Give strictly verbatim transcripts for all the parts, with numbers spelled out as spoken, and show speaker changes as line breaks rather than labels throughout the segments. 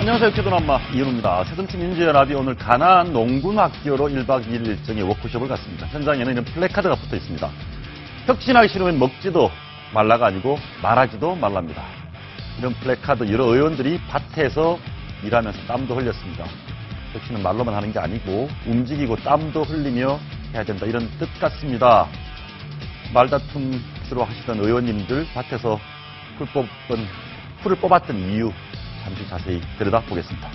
안녕하세요. 교도남마 이현우입니다. 새정치민주연합이 오늘 가나안 농군학교로 일박 이일 일정의 워크숍을 갖습니다. 현장에는 이런 플래카드가 붙어 있습니다. 혁신하기 싫으면 먹지도 말라가 아니고 말하지도 말랍니다. 이런 플래카드 여러 의원들이 밭에서 일하면서 땀도 흘렸습니다. 혁신은 말로만 하는 게 아니고 움직이고 땀도 흘리며 해야 된다. 이런 뜻 같습니다. 말다툼 주로 하시던 의원님들 밭에서 풀 뽑은, 풀을 뽑았던 이유 잠시 자세히 들여다보겠습니다.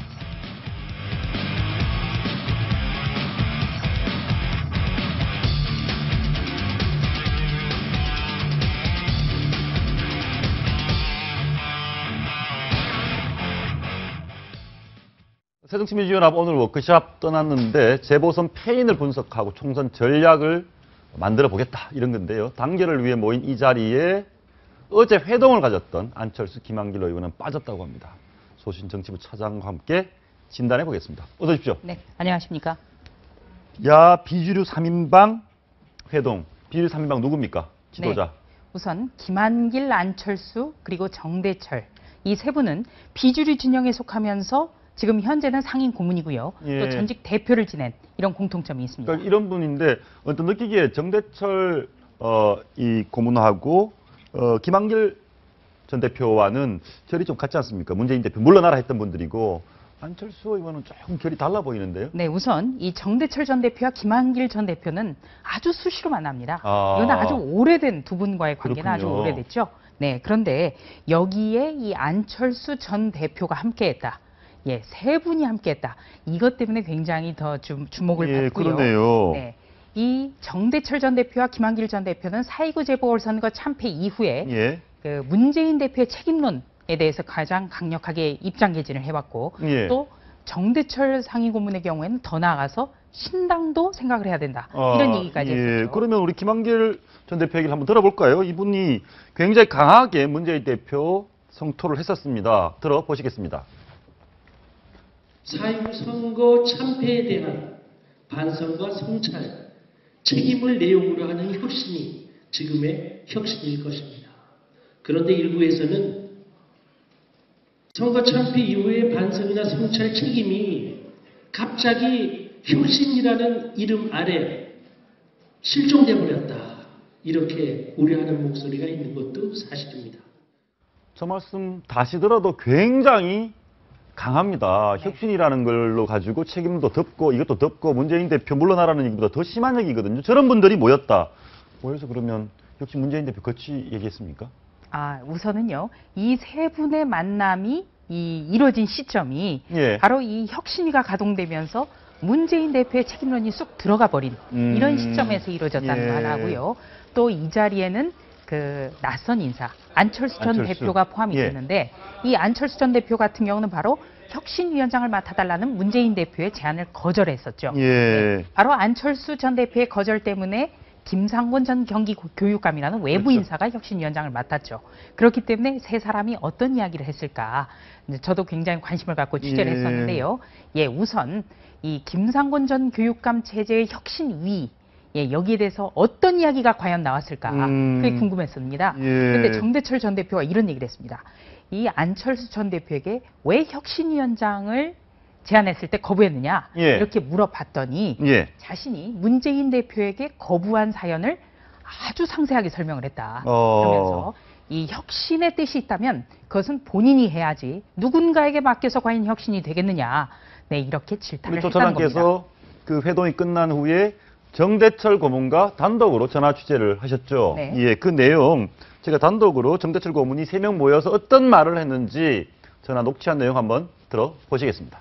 새정치민주연합 오늘 워크숍 떠났는데 재보선 패인을 분석하고 총선 전략을 만들어 보겠다 이런 건데요. 단결을 위해 모인 이 자리에 어제 회동을 가졌던 안철수, 김한길 의원은 빠졌다고 합니다. 소신 정치부 차장과 함께 진단해 보겠습니다. 어서 오십시오.
네, 안녕하십니까.
야 비주류 삼 인방 회동. 비주류 삼 인방 누굽니까? 지도자.
네, 우선 김한길, 안철수 그리고 정대철 이 세 분은 비주류 진영에 속하면서 지금 현재는 상임 고문이고요.
예.
또 전직 대표를 지낸 이런 공통점이 있습니다.
그러니까 이런 분인데 어떤 느끼기에 정대철 어, 이 고문하고 어, 김한길 전 대표와는 결이 좀 같지 않습니까? 문재인 대표 물러나라 했던 분들이고 안철수 의원은 조금 결이 달라 보이는데요.
네, 우선 이 정대철 전 대표와 김한길 전 대표는 아주 수시로 만납니다.
아,
이건 아주 오래된 두 분과의 관계는
그렇군요.
아주 오래됐죠. 네, 그런데 여기에 이 안철수 전 대표가 함께했다. 예, 세 분이 함께했다. 이것 때문에 굉장히 더 주, 주목을
예,
받고요.
그러네요.
네, 이 정대철 전 대표와 김한길 전 대표는 사이구 재보궐선거 참패 이후에
예.
그 문재인 대표의 책임론에 대해서 가장 강력하게 입장 개진을 해왔고
예.
또 정대철 상임고문의 경우에는 더 나아가서 신당도 생각을 해야 된다.
아,
이런 얘기까지
예.
했었죠.
그러면 우리 김한길 전 대표 얘기를 한번 들어볼까요? 이분이 굉장히 강하게 문재인 대표 성토를 했었습니다. 들어보시겠습니다.
사이구 선거 참패에 대한 반성과 성찰, 책임을 내용으로 하는 혁신이 지금의 혁신일 것입니다. 그런데 일부에서는 선거 참패 이후의 반성이나 성찰 책임이 갑자기 혁신이라는 이름 아래 실종돼 버렸다. 이렇게 우려하는 목소리가 있는 것도 사실입니다.
저 말씀 다시 들어도 굉장히 강합니다.
네.
혁신이라는 걸로 가지고 책임도 덮고 이것도 덮고 문재인 대표 물러나라는 얘기보다 더 심한 얘기거든요. 저런 분들이 모였다. 모여서 그러면 역시 문재인 대표 거치 얘기했습니까?
아, 우선은요. 이 세 분의 만남이 이 이루어진 시점이
예.
바로 이 혁신위가 가동되면서 문재인 대표의 책임론이 쑥 들어가 버린
음,
이런 시점에서 이루어졌다는
예.
거 하나고요. 또 이 자리에는 그 낯선 인사 안철수 전
안철수.
대표가 포함이
예.
됐는데 이 안철수 전 대표 같은 경우는 바로 혁신위원장을 맡아달라는 문재인 대표의 제안을 거절했었죠.
예.
네, 바로 안철수 전 대표의 거절 때문에 김상곤 전 경기교육감이라는 외부
그렇죠.
인사가 혁신위원장을 맡았죠. 그렇기 때문에 세 사람이 어떤 이야기를 했을까? 이제 저도 굉장히 관심을 갖고 취재를
예.
했었는데요. 예, 우선 이 김상곤 전 교육감 체제의 혁신위 예, 여기에 대해서 어떤 이야기가 과연 나왔을까?
음.
그게 궁금했습니다.
예.
그런데 정대철 전 대표가 이런 얘기를 했습니다. 이 안철수 전 대표에게 왜 혁신위원장을 제안했을 때 거부했느냐?
예.
이렇게 물어봤더니
예.
자신이 문재인 대표에게 거부한 사연을 아주 상세하게 설명을 했다.
어.
그러면서 이 혁신의 뜻이 있다면 그것은 본인이 해야지 누군가에게 맡겨서 과연 혁신이 되겠느냐. 네, 이렇게
우리
질타를
조
했다는 겁니다.
차장께서 그 회동이 끝난 후에 정대철 고문과 단독으로 전화 취재를 하셨죠.
네.
예, 그 내용 제가 단독으로 정대철 고문이 세 명 모여서 어떤 말을 했는지 전화 녹취한 내용 한번 들어보시겠습니다.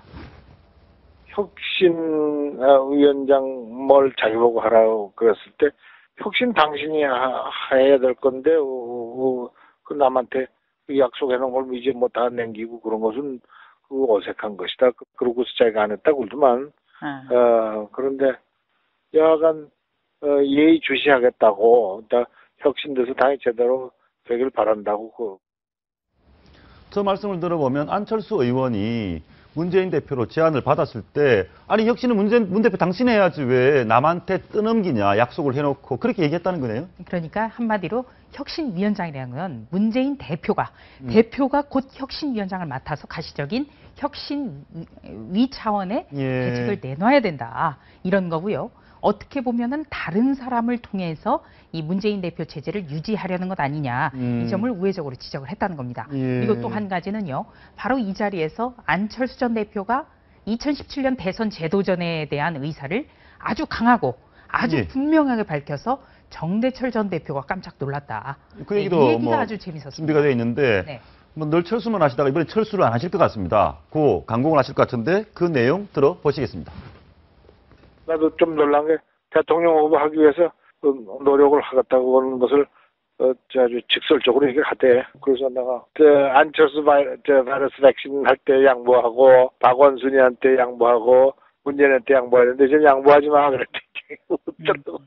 혁신위원장 뭘 자기 보고 하라고 그랬을 때 혁신 당신이 하, 해야 될 건데 어, 어, 그 남한테 그 약속해놓은 걸 이제 뭐 다 남기고 그런 것은 그 어색한 것이다. 그러고 자기가 안 했다 그러더만
아.
어, 그런데 여하간 어, 예의 주시하겠다고 혁신돼서 당이 제대로 되길 바란다고 그.
저 말씀을 들어보면 안철수 의원이 문재인 대표로 제안을 받았을 때 아니 혁신은 문재인 문 대표 당신이 해야지 왜 남한테 떠넘기냐 약속을 해놓고 그렇게 얘기했다는 거네요.
그러니까 한마디로 혁신위원장이라는 건 문재인 대표가
음.
대표가 곧 혁신위원장을 맡아서 가시적인 혁신위 차원의
예.
대책을 내놔야 된다 이런 거고요. 어떻게 보면은 다른 사람을 통해서 이 문재인 대표 체제를 유지하려는 것 아니냐
음.
이 점을 우회적으로 지적을 했다는 겁니다.
예.
그리고 또 한 가지는요. 바로 이 자리에서 안철수 전 대표가 이천십칠 년 대선 재도전에 대한 의사를 아주 강하고 아주
예.
분명하게 밝혀서 정대철 전 대표가 깜짝 놀랐다.
그
네,
얘기도
이 얘기가
뭐
아주 재밌었습니다.
준비가 되어 있는데
네.
뭐 늘 철수만 하시다가 이번에 철수를 안 하실 것 같습니다. 그 강공을 하실 것 같은데 그 내용 들어보시겠습니다.
나도 좀 놀란 게 대통령 후보 하기 위해서 그 노력을 하겠다고 하는 것을 어, 아주 직설적으로 얘기하대. 그래서 내가 저 안철수 바이, 저 바이러스 백신 할 때 양보하고 박원순이한테 양보하고 문재인한테 양보하는데 이제 양보하지 마 그랬더니 웃더라고.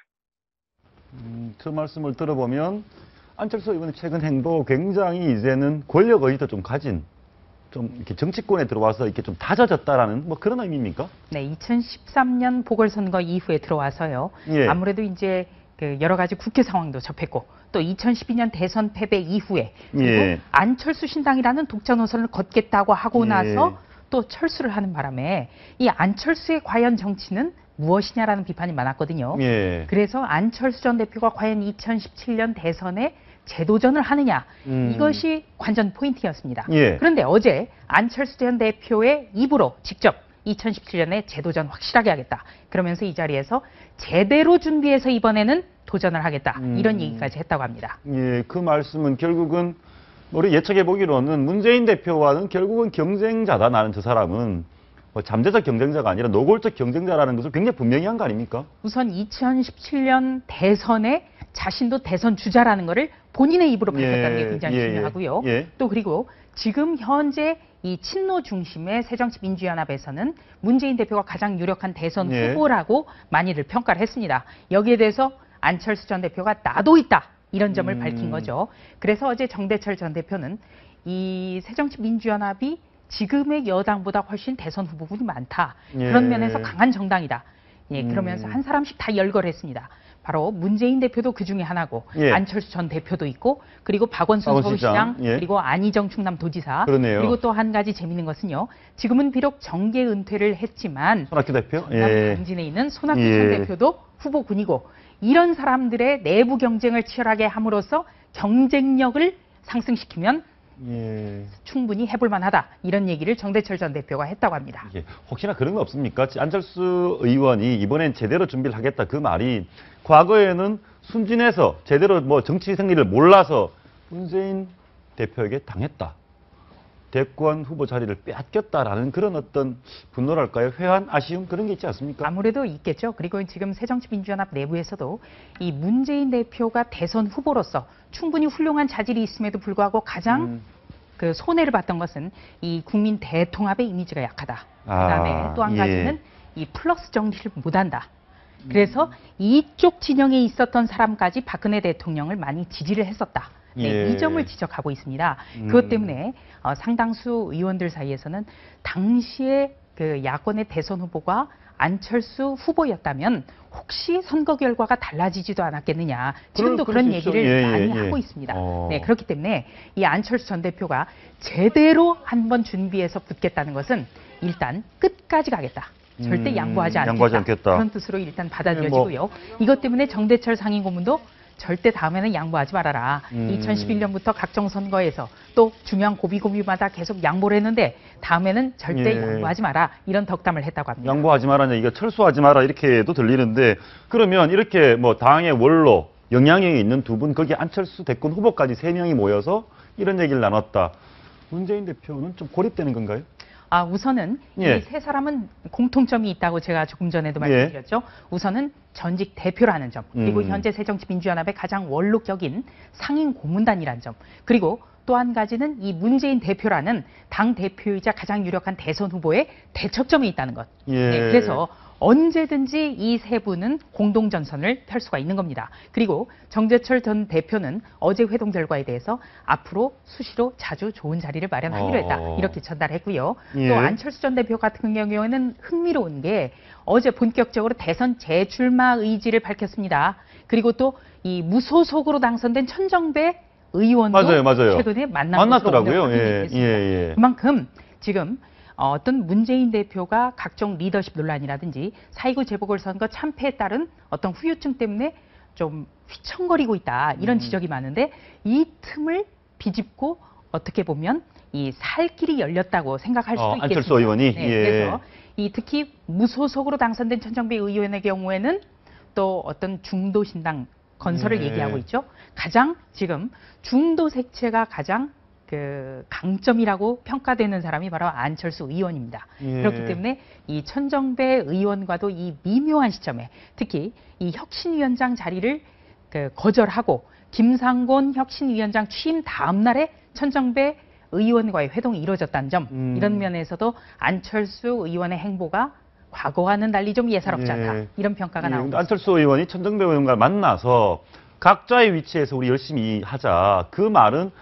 음, 그 말씀을 들어보면 안철수 의원의 최근 행보 굉장히 이제는 권력 의지도 좀 가진 좀 이렇게 정치권에 들어와서 이렇게 좀 다져졌다라는 뭐 그런 의미입니까?
네, 이천십삼 년 보궐선거 이후에 들어와서요.
예.
아무래도 이제 그 여러 가지 국회 상황도 접했고 또 이천십이 년 대선 패배 이후에 그리고
예.
안철수 신당이라는 독자 노선을 걷겠다고 하고
예.
나서 또 철수를 하는 바람에 이 안철수의 과연 정치는 무엇이냐라는 비판이 많았거든요.
예.
그래서 안철수 전 대표가 과연 이천십칠 년 대선에 재도전을 하느냐
음.
이것이 관전 포인트였습니다.
예.
그런데 어제 안철수 전 대표의 입으로 직접 이천십칠 년에 재도전 확실하게 하겠다. 그러면서 이 자리에서 제대로 준비해서 이번에는 도전을 하겠다.
음.
이런 얘기까지 했다고 합니다.
예, 그 말씀은 결국은 우리 예측해 보기로는 문재인 대표와는 결국은 경쟁자다. 나는 저 사람은 뭐 잠재적 경쟁자가 아니라 노골적 경쟁자라는 것을 굉장히 분명히 한 거 아닙니까?
우선 이천십칠 년 대선에 자신도 대선 주자라는 것을 본인의 입으로 밝혔다는
예,
게 굉장히
예,
중요하고요.
예.
또 그리고 지금 현재 이 친노 중심의 새정치민주연합에서는 문재인 대표가 가장 유력한 대선
예.
후보라고 많이들 평가를 했습니다. 여기에 대해서 안철수 전 대표가 나도 있다. 이런 점을
음.
밝힌 거죠. 그래서 어제 정대철 전 대표는 이 새정치민주연합이 지금의 여당보다 훨씬 대선 후보군이 많다.
예.
그런 면에서 강한 정당이다. 예,
음.
그러면서 한 사람씩 다 열거했습니다. 바로 문재인 대표도 그 중에 하나고
예.
안철수 전 대표도 있고 그리고 박원순
박원
서울시장
시장, 예.
그리고 안희정 충남도지사
그러네요.
그리고 또 한 가지 재미있는 것은요. 지금은 비록 정계 은퇴를 했지만
손학규 대표?
전남
예.
당진에 있는 손학규
예.
전 대표도 후보군이고 이런 사람들의 내부 경쟁을 치열하게 함으로써 경쟁력을 상승시키면
예.
충분히 해볼 만하다. 이런 얘기를 정대철 전 대표가 했다고 합니다.
예. 혹시나 그런 거 없습니까? 안철수 의원이 이번엔 제대로 준비를 하겠다 그 말이 과거에는 순진해서 제대로 뭐 정치 생리를 몰라서 문재인 대표에게 당했다. 대권 후보 자리를 빼앗겼다라는 그런 어떤 분노랄까요? 회한, 아쉬움 그런 게 있지 않습니까?
아무래도 있겠죠. 그리고 지금 새정치민주연합 내부에서도 이 문재인 대표가 대선 후보로서 충분히 훌륭한 자질이 있음에도 불구하고 가장
음.
그 손해를 봤던 것은 이 국민 대통합의 이미지가 약하다.
아,
그다음에 또 한
예.
가지는 이 플러스 정치를 못한다. 그래서 이쪽 진영에 있었던 사람까지 박근혜 대통령을 많이 지지를 했었다. 네,
예.
이 점을 지적하고 있습니다.
음.
그것 때문에 어, 상당수 의원들 사이에서는 당시에 그 야권의 대선 후보가 안철수 후보였다면 혹시 선거 결과가 달라지지도 않았겠느냐. 지금도
그럴-
그런
그럴 수 있죠.
얘기를
예, 예,
많이
예.
하고 있습니다.
어.
네, 그렇기 때문에 이 안철수 전 대표가 제대로 한번 준비해서 붙겠다는 것은 일단 끝까지 가겠다. 절대
음,
양보하지 않겠다.
양보하지 않겠다.
그런 뜻으로 일단 받아들여지고요. 이것 때문에 정대철 상임고문도 절대 다음에는 양보하지 말아라.
음.
이천십일 년부터 각종 선거에서 또 중요한 고비고비마다 계속 양보를 했는데 다음에는 절대
예.
양보하지 마라. 이런 덕담을 했다고 합니다.
양보하지 마라는 얘기가 철수하지 마라 이렇게도 들리는데 그러면 이렇게 뭐 당의 원로 영향력이 있는 두 분 거기 안철수 대권 후보까지 세 명이 모여서 이런 얘기를 나눴다. 문재인 대표는 좀 고립되는 건가요?
아, 우선은
예.
이 세 사람은 공통점이 있다고 제가 조금 전에도 말씀드렸죠. 우선은 전직 대표라는 점, 그리고
음.
현재 새정치민주연합의 가장 원로격인 상임 고문단이라는 점, 그리고 또 한 가지는 이 문재인 대표라는 당 대표이자 가장 유력한 대선 후보의 대척점이 있다는 것.
예.
네, 그래서 언제든지 이 세 분은 공동전선을 펼 수가 있는 겁니다. 그리고 정재철 전 대표는 어제 회동 결과에 대해서 앞으로 수시로 자주 좋은 자리를 마련하기로 했다.
어.
이렇게 전달했고요.
예.
또 안철수 전 대표 같은 경우에는 흥미로운 게 어제 본격적으로 대선 재출마 의지를 밝혔습니다. 그리고 또 이 무소속으로 당선된 천정배 의원도
맞아요, 맞아요.
최근에 만난
만났더라고요.
것으로
예,
오늘 확인이
예,
됐습니다.
예.
그만큼 지금 어떤 문재인 대표가 각종 리더십 논란이라든지 사이구 재보궐선거 참패에 따른 어떤 후유증 때문에 좀 휘청거리고 있다. 이런
음.
지적이 많은데 이 틈을 비집고 어떻게 보면 이 살 길이 열렸다고 생각할 수도
어,
있겠습니다.
안철수 의원이?
네,
예.
그래서 이 특히 무소속으로 당선된 천정배 의원의 경우에는 또 어떤 중도 신당 건설을
예.
얘기하고 있죠. 가장 지금 중도 색채가 가장 그 강점이라고 평가되는 사람이 바로 안철수 의원입니다.
예.
그렇기 때문에 이 천정배 의원과도 이 미묘한 시점에 특히 이 혁신위원장 자리를 그 거절하고 김상곤 혁신위원장 취임 다음 날에 천정배 의원과의 회동이 이루어졌다는 점,
음.
이런 면에서도 안철수 의원의 행보가 과거와는 달리 좀 예사롭지
예.
않다. 이런 평가가
예,
나오고
안철수 의원이 천정배 의원과 만나서 각자의 위치에서 우리 열심히 하자. 그 말은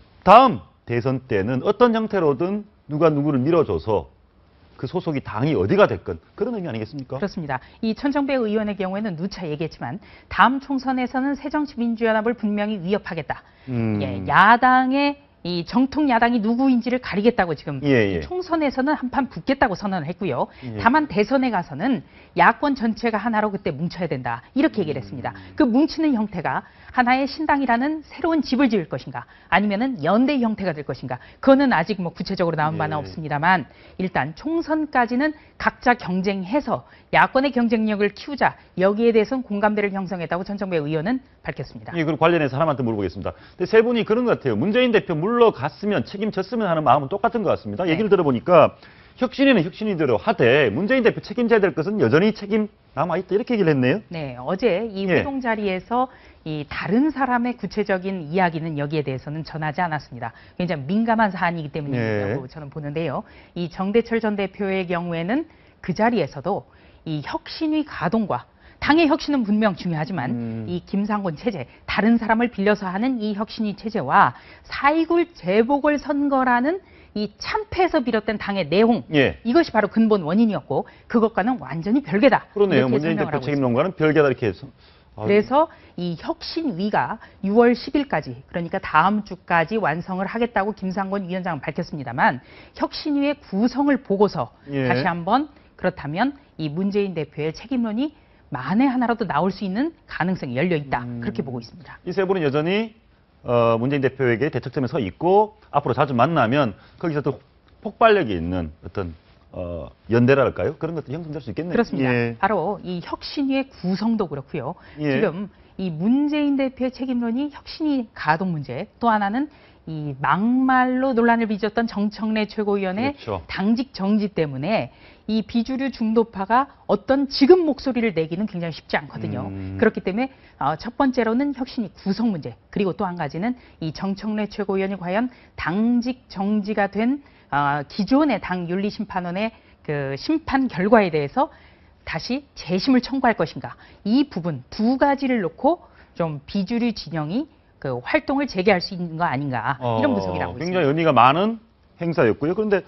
다음 대선 때는 어떤 형태로든 누가 누구를 밀어줘서 그 소속이 당이 어디가 됐건 그런 의미 아니겠습니까?
그렇습니다. 이 천정배 의원의 경우에는 누차 얘기했지만 다음 총선에서는 새정치민주연합을 분명히 위협하겠다.
음.
예, 야당의 이 정통 야당이 누구인지를 가리겠다고 지금
예, 예.
총선에서는 한판 붙겠다고 선언을 했고요.
예.
다만 대선에 가서는 야권 전체가 하나로 그때 뭉쳐야 된다. 이렇게 얘기를 했습니다. 그 뭉치는 형태가 하나의 신당이라는 새로운 집을 지을 것인가 아니면은 연대 형태가 될 것인가 그거는 아직 뭐 구체적으로 나온 바는
예.
없습니다만 일단 총선까지는 각자 경쟁해서 야권의 경쟁력을 키우자 여기에 대해서는 공감대를 형성했다고 천정배 의원은 밝혔습니다.
예, 그리고 관련해서 사람한테 물어보겠습니다. 근데 세 분이 그런 것 같아요. 문재인 대표 물러갔으면 책임졌으면 하는 마음은 똑같은 것 같습니다.
네.
얘기를 들어보니까 혁신위는 혁신위대로 하되 문재인 대표 책임져야 될 것은 여전히 책임 남아있다. 이렇게 얘기를 했네요.
네, 어제 이
예.
회동 자리에서 이 다른 사람의 구체적인 이야기는 여기에 대해서는 전하지 않았습니다. 굉장히 민감한 사안이기 때문이라고
예.
저는 보는데요. 이 정대철 전 대표의 경우에는 그 자리에서도 이 혁신위 가동과 당의 혁신은 분명 중요하지만
음.
이 김상곤 체제, 다른 사람을 빌려서 하는 이 혁신위 체제와 사이굴 재보궐선거라는 이 참패에서 비롯된 당의 내용,
예.
이것이 바로 근본 원인이었고 그것과는 완전히 별개다.
그러네요.
이렇게
문재인
설명을
대표
하고
책임
있습니다.
논과는 별개다 이렇게 해서. 아유.
그래서 이 혁신위가 유월 십일까지 그러니까 다음 주까지 완성을 하겠다고 김상곤 위원장은 밝혔습니다만 혁신위의 구성을 보고서
예.
다시 한번 그렇다면 이 문재인 대표의 책임론이 만에 하나라도 나올 수 있는 가능성이 열려 있다.
음.
그렇게 보고 있습니다.
이 세 분은 여전히 어, 문재인 대표에게 대척점에 서 있고 앞으로 자주 만나면 거기서 또 폭발력이 있는 어떤 어, 연대랄까요? 그런 것도 형성될 수 있겠네요.
그렇습니다.
예.
바로 이 혁신위의 구성도 그렇고요.
예.
지금 이 문재인 대표의 책임론이 혁신위 가동 문제, 또 하나는 이 막말로 논란을 빚었던 정청래 최고위원의
그렇죠.
당직 정지 때문에 이 비주류 중도파가 어떤 지금 목소리를 내기는 굉장히 쉽지 않거든요.
음.
그렇기 때문에 어, 첫 번째로는 혁신위 구성 문제, 그리고 또 한 가지는 이 정청래 최고위원이 과연 당직 정지가 된 어, 기존의 당 윤리심판원의 그 심판 결과에 대해서 다시 재심을 청구할 것인가. 이 부분 두 가지를 놓고 좀 비주류 진영이 그 활동을 재개할 수 있는 거 아닌가 이런 분석이 나오고 있습니다.
굉장히 의미가 많은 행사였고요. 그런데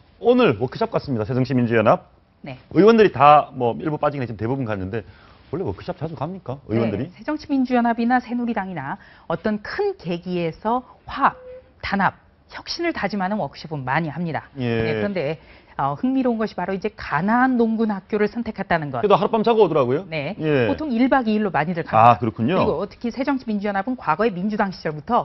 오늘 워크숍 같습니다. 새정치민주연합
네.
의원들이 다 뭐 일부 빠지긴 했지만 대부분 갔는데 원래 워크숍 자주 갑니까? 의원들이?
네, 새정치민주연합이나 새누리당이나 어떤 큰 계기에서 화합, 단합, 혁신을 다짐하는 워크숍은 많이 합니다.
예.
네, 그런데 어, 흥미로운 것이 바로 이제 가나안 농군 학교를 선택했다는 것.
그래도 하룻밤 자고 오더라고요.
네,
예.
보통 일 박 이 일로 많이들 갑니다.
아, 그렇군요.
그리고 특히 새정치민주연합은 과거에 민주당 시절부터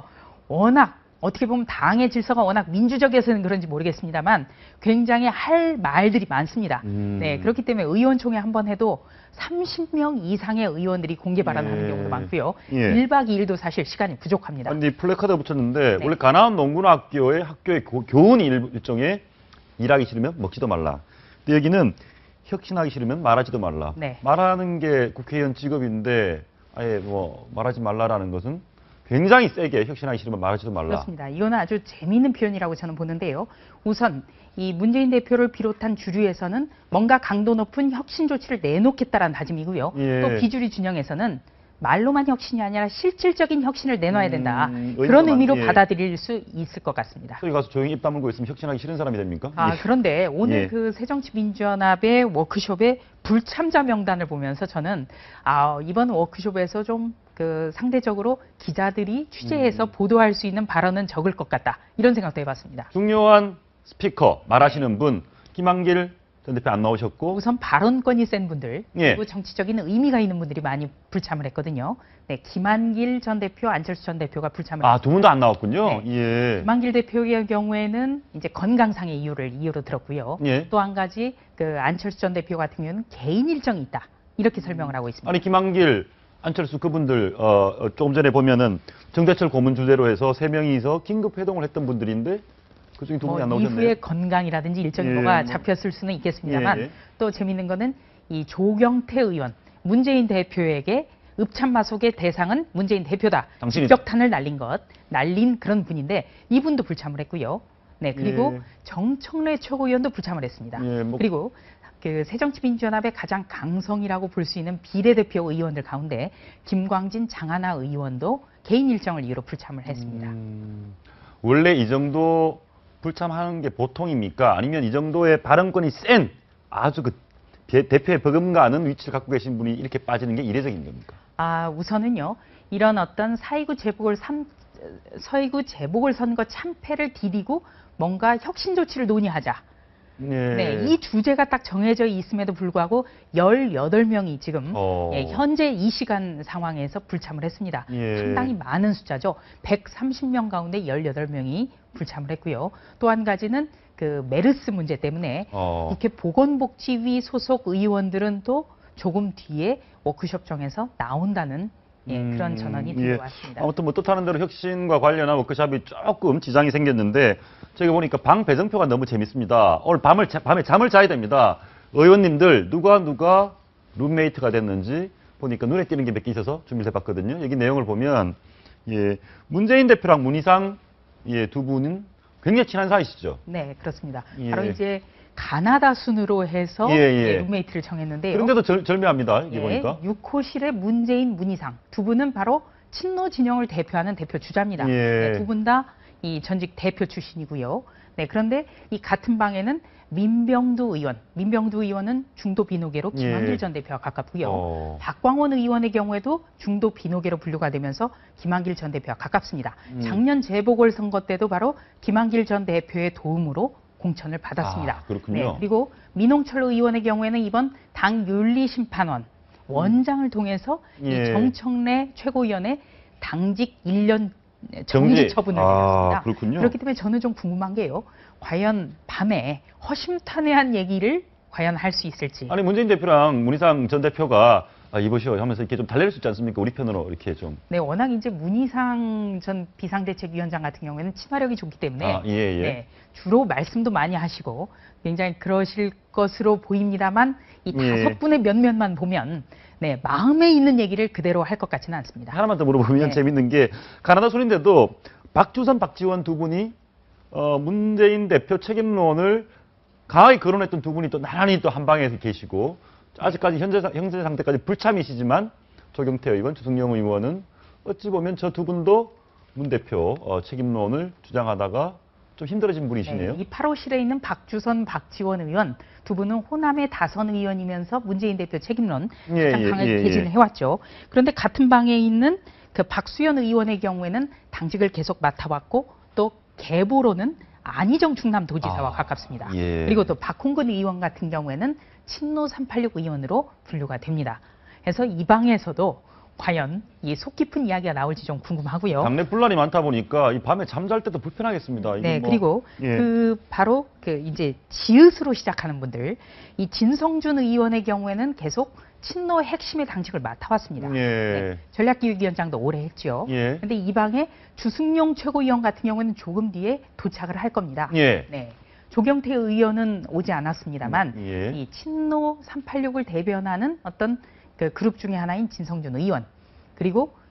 워낙 어떻게 보면 당의 질서가 워낙 민주적이어서는 그런지 모르겠습니다만 굉장히 할 말들이 많습니다.
음.
네, 그렇기 때문에 의원총회 한 번 해도 삼십 명 이상의 의원들이 공개 발언하는
예.
경우도 많고요.
예.
일 박 이 일도 사실 시간이 부족합니다.
아니 플래카드 붙였는데
네.
원래 가나안 농군학교의 학교의 고- 교훈 일- 일종의 일하기 싫으면 먹지도 말라. 근데 여기는 혁신하기 싫으면 말하지도 말라.
네.
말하는 게 국회의원 직업인데 아예 뭐 말하지 말라라는 것은 굉장히 세게 혁신하기 싫으면 말하지도 말라.
그렇습니다. 이거는 아주 재미있는 표현이라고 저는 보는데요. 우선 이 문재인 대표를 비롯한 주류에서는 뭔가 강도 높은 혁신 조치를 내놓겠다라는 다짐이고요.
예.
또 비주류 진영에서는 말로만 혁신이 아니라 실질적인 혁신을 내놔야 된다.
음,
그런 의미로
예.
받아들일 수 있을 것 같습니다.
저기 가서 조용히 입 다물고 있으면 혁신하기 싫은 사람이 됩니까?
아,
예.
그런데 오늘
예.
그 새정치민주연합의 워크숍의 불참자 명단을 보면서 저는 아, 이번 워크숍에서 좀 그 상대적으로 기자들이 취재해서
음.
보도할 수 있는 발언은 적을 것 같다. 이런 생각도 해봤습니다.
중요한 스피커 말하시는 분 김한길 전 대표 안 나오셨고
우선 발언권이 센 분들
예.
그리고 정치적인 의미가 있는 분들이 많이 불참을 했거든요. 네, 김한길 전 대표, 안철수 전 대표가 불참을
아, 두 분 다 안 나왔군요.
네.
예.
김한길 대표의 경우에는 이제 건강상의 이유를 이유로 들었고요.
예.
또 한 가지 그 안철수 전 대표 같은 경우는 개인 일정이 있다. 이렇게 설명을 하고 있습니다.
아니 김한길, 안철수 그분들 어, 어, 조금 전에 보면은 정대철 고문 주제로 해서 세 명이서 긴급 회동을 했던 분들인데 그중에 두 분이
뭐
안 나오셨네요.
이후에 건강이라든지 일정이
예,
뭐가
뭐.
잡혔을 수는 있겠습니다만
예, 예.
또 재미있는 거는 이 조경태 의원, 문재인 대표에게 읍참마속의 대상은 문재인 대표다.
당신이다.
직격탄을 날린 것, 날린 그런 분인데 이분도 불참을 했고요. 네, 그리고
예.
정청래 최고위원도 불참을 했습니다.
예, 뭐-
그리고 그 새정치민주연합의 가장 강성이라고 볼 수 있는 비례대표 의원들 가운데 김광진, 장하나 의원도 개인 일정을 이유로 불참을 했습니다.
음, 원래 이 정도 불참하는 게 보통입니까? 아니면 이 정도의 발언권이 센 아주 그 대- 대표에 버금가는 위치를 갖고 계신 분이 이렇게 빠지는 게 이례적인 겁니까?
아, 우선은요. 이런 어떤 사이구 재보궐 삼 서이구 재보궐 선거 참패를 디디고 뭔가 혁신 조치를 논의하자.
네.
네, 이 주제가 딱 정해져 있음에도 불구하고 열여덟 명이 지금
어.
예, 현재 이 시간 상황에서 불참을 했습니다.
예.
상당히 많은 숫자죠. 백삼십 명 가운데 열여덟 명이 불참을 했고요. 또 한 가지는 그 메르스 문제 때문에
어.
이렇게 보건복지위 소속 의원들은 또 조금 뒤에 워크숍 정에서 나온다는 예, 그런
음,
전언이
예.
들어왔습니다.
아무튼 뭐 뜻하는 대로 혁신과 관련한 워크숍이 조금 지장이 생겼는데 제가 보니까 방 배정표가 너무 재밌습니다. 오늘 밤을 자- 밤에 잠을 자야 됩니다. 의원님들 누가 누가 룸메이트가 됐는지 보니까 눈에 띄는 게 몇 개 있어서 준비를 해봤거든요. 여기 내용을 보면 예, 문재인 대표랑 문희상 예, 두 분은 굉장히 친한 사이시죠.
네, 그렇습니다.
예.
바로 이제 가나다 순으로 해서
예, 예.
예, 룸메이트를 정했는데요.
그런데도 절, 절묘합니다. 여기
예,
보니까.
육 호실의 문재인, 문희상 두 분은 바로 친노 진영을 대표하는 대표 주자입니다.
예.
두 분 다 이 전직 대표 출신이고요. 네, 그런데 이 같은 방에는 민병두 의원, 민병두 의원은 중도 비노계로 김한길
예.
전 대표와 가깝고요.
어.
박광원 의원의 경우에도 중도 비노계로 분류가 되면서 김한길 전 대표와 가깝습니다.
음.
작년 재보궐선거 때도 바로 김한길 전 대표의 도움으로 공천을 받았습니다.
아, 그렇군요.
네, 그리고 민홍철 의원의 경우에는 이번 당 윤리심판원 원장을 통해서
예.
이 정청래 최고위원의 당직 일 년
정지.
정지 처분을
아,
내렸습니다.
그렇군요.
그렇기 때문에 저는 좀 궁금한 게요. 과연 밤에 허심탄회한 얘기를 과연 할 수 있을지.
아니 문재인 대표랑 문희상 전 대표가 아, 이보시오 하면서 이렇게 좀 달랠 수 있지 않습니까? 우리 편으로 이렇게 좀.
네, 워낙 이제 문희상 전 비상대책위원장 같은 경우에는 친화력이 좋기 때문에
아, 예, 예.
네, 주로 말씀도 많이 하시고 굉장히 그러실 것으로 보입니다만 이
예.
다섯 분의 면면만 보면 네, 마음에 있는 얘기를 그대로 할 것 같지는 않습니다.
하나만 더 물어보면
네.
재밌는 게 가나다 소리인데도 박주선, 박지원 두 분이 어, 문재인 대표 책임론을 강하게 거론했던 두 분이 또 나란히 또 한 방에 계시고 아직까지 현재, 사- 현재 상태까지 불참이시지만 조경태 의원, 주승용 의원은 어찌 보면 저 두 분도 문 대표 어, 책임론을 주장하다가 좀 힘들어진 분이시네요.
네, 이 팔 호실에 있는 박주선, 박지원 의원 두 분은 호남의 다선 의원이면서 문재인 대표 책임론
예,
가장
예,
강하게
예, 예.
개진을 해왔죠. 그런데 같은 방에 있는 그 박수현 의원의 경우에는 당직을 계속 맡아왔고 또 계보로는 안희정 충남도지사와
아,
가깝습니다.
예.
그리고 또 박홍근 의원 같은 경우에는 친노 삼팔육 의원으로 분류가 됩니다. 그래서 이 방에서도 과연 이 속 깊은 이야기가 나올지 좀 궁금하고요.
당내 분란이 많다 보니까 이 밤에 잠잘 때도 불편하겠습니다. 이게
네,
뭐,
그리고
예.
그 바로 그 이제 지읒으로 시작하는 분들, 이 진성준 의원의 경우에는 계속 친노 핵심의 당직을 맡아왔습니다.
예.
네, 전략기획위원장도 오래 했죠.
예.
그런데 이 방에 주승용 최고위원 같은 경우는 조금 뒤에 도착을 할 겁니다.
예.
네. 조경태 의원은 오지 않았습니다만
예.
이 친노 삼팔육을 대변하는 어떤 그 그룹 중에 하나인 진성준 의원 그리고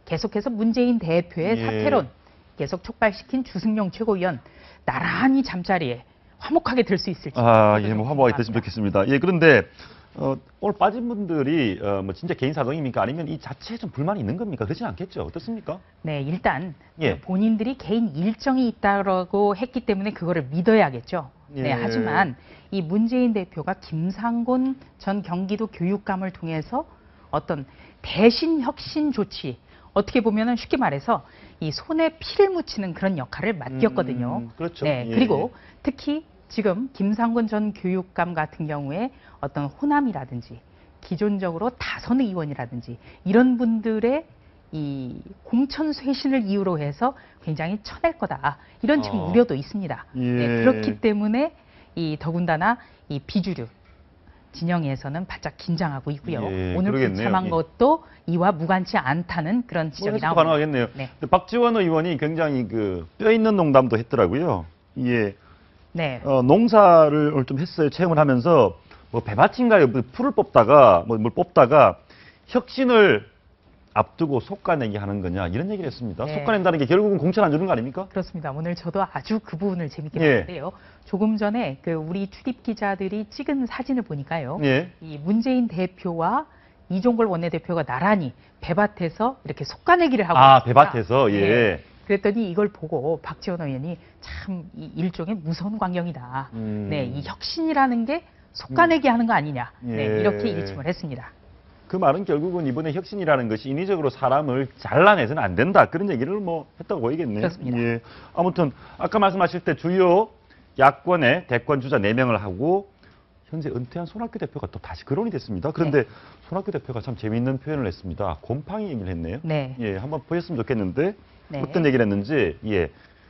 계속해서 문재인 대표의
예.
사퇴론 계속 촉발시킨 주승용 최고위원 나란히 잠자리에 화목하게 들 수 있을지.
아, 예, 뭐 화목하게 됐으면 좋겠습니다. 예, 그런데 어, 오늘 빠진 분들이 어, 뭐 진짜 개인 사정입니까? 아니면 이 자체에 좀 불만이 있는 겁니까? 그렇진 않겠죠? 어떻습니까?
네, 일단
예.
본인들이 개인 일정이 있다고 했기 때문에 그거를 믿어야겠죠.
예.
네, 하지만 이 문재인 대표가 김상곤 전 경기도 교육감을 통해서 어떤 대신 혁신 조치, 어떻게 보면은 쉽게 말해서 이 손에 피를 묻히는 그런 역할을 맡겼거든요.
음, 그렇죠.
네,
예.
그리고 특히 지금 김상곤 전 교육감 같은 경우에 어떤 호남이라든지 기존적으로 다선 의원이라든지 이런 분들의 이 공천 쇄신을 이유로 해서 굉장히 쳐낼 거다. 이런 지금
어.
우려도 있습니다.
예.
네, 그렇기 때문에 이 더군다나 이 비주류 진영에서는 바짝 긴장하고 있고요.
예,
오늘
그러겠네요.
불참한
예.
것도 이와 무관치 않다는 그런
뭐
지적이
해석도
나옵니다.
가능하겠네요.
네.
근데 박지원 의원이 굉장히 그 뼈 있는 농담도 했더라고요. 예.
네.
어, 농사를 오늘 좀 했어요. 체험을 하면서 뭐 배밭인가요? 뭐 풀을 뽑다가 뭐 뭘 뽑다가 혁신을 앞두고 속가내기 하는 거냐 이런 얘기를 했습니다.
네.
속가낸다는 게 결국은 공천 안 주는 거 아닙니까?
그렇습니다. 오늘 저도 아주 그 부분을 재밌게
예.
봤는데요. 조금 전에 그 우리 출입 기자들이 찍은 사진을 보니까요.
예.
이 문재인 대표와 이종걸 원내대표가 나란히 배밭에서 이렇게 속가내기를 하고
아,
있습니다.
배밭에서 예.
네. 그랬더니 이걸 보고 박지원 의원이 참 이 일종의 무서운 광경이다.
음.
네, 이 혁신이라는 게 속가내기 하는 거 아니냐. 네,
예.
이렇게 일침을 했습니다.
그 말은 결국은 이번에 혁신이라는 것이 인위적으로 사람을 잘라내서는 안 된다. 그런 얘기를 뭐 했다고 보이겠네요.
그렇습니다.
예. 아무튼 아까 말씀하실 때 주요 야권의 대권 주자 네 명을 하고 현재 은퇴한 손학규 대표가 또 다시 거론이 됐습니다. 그런데
네.
손학규 대표가 참 재미있는 표현을 했습니다. 곰팡이 얘기를 했네요.
네.
예, 한번 보셨으면 좋겠는데
네.
어떤 얘기를 했는지 예.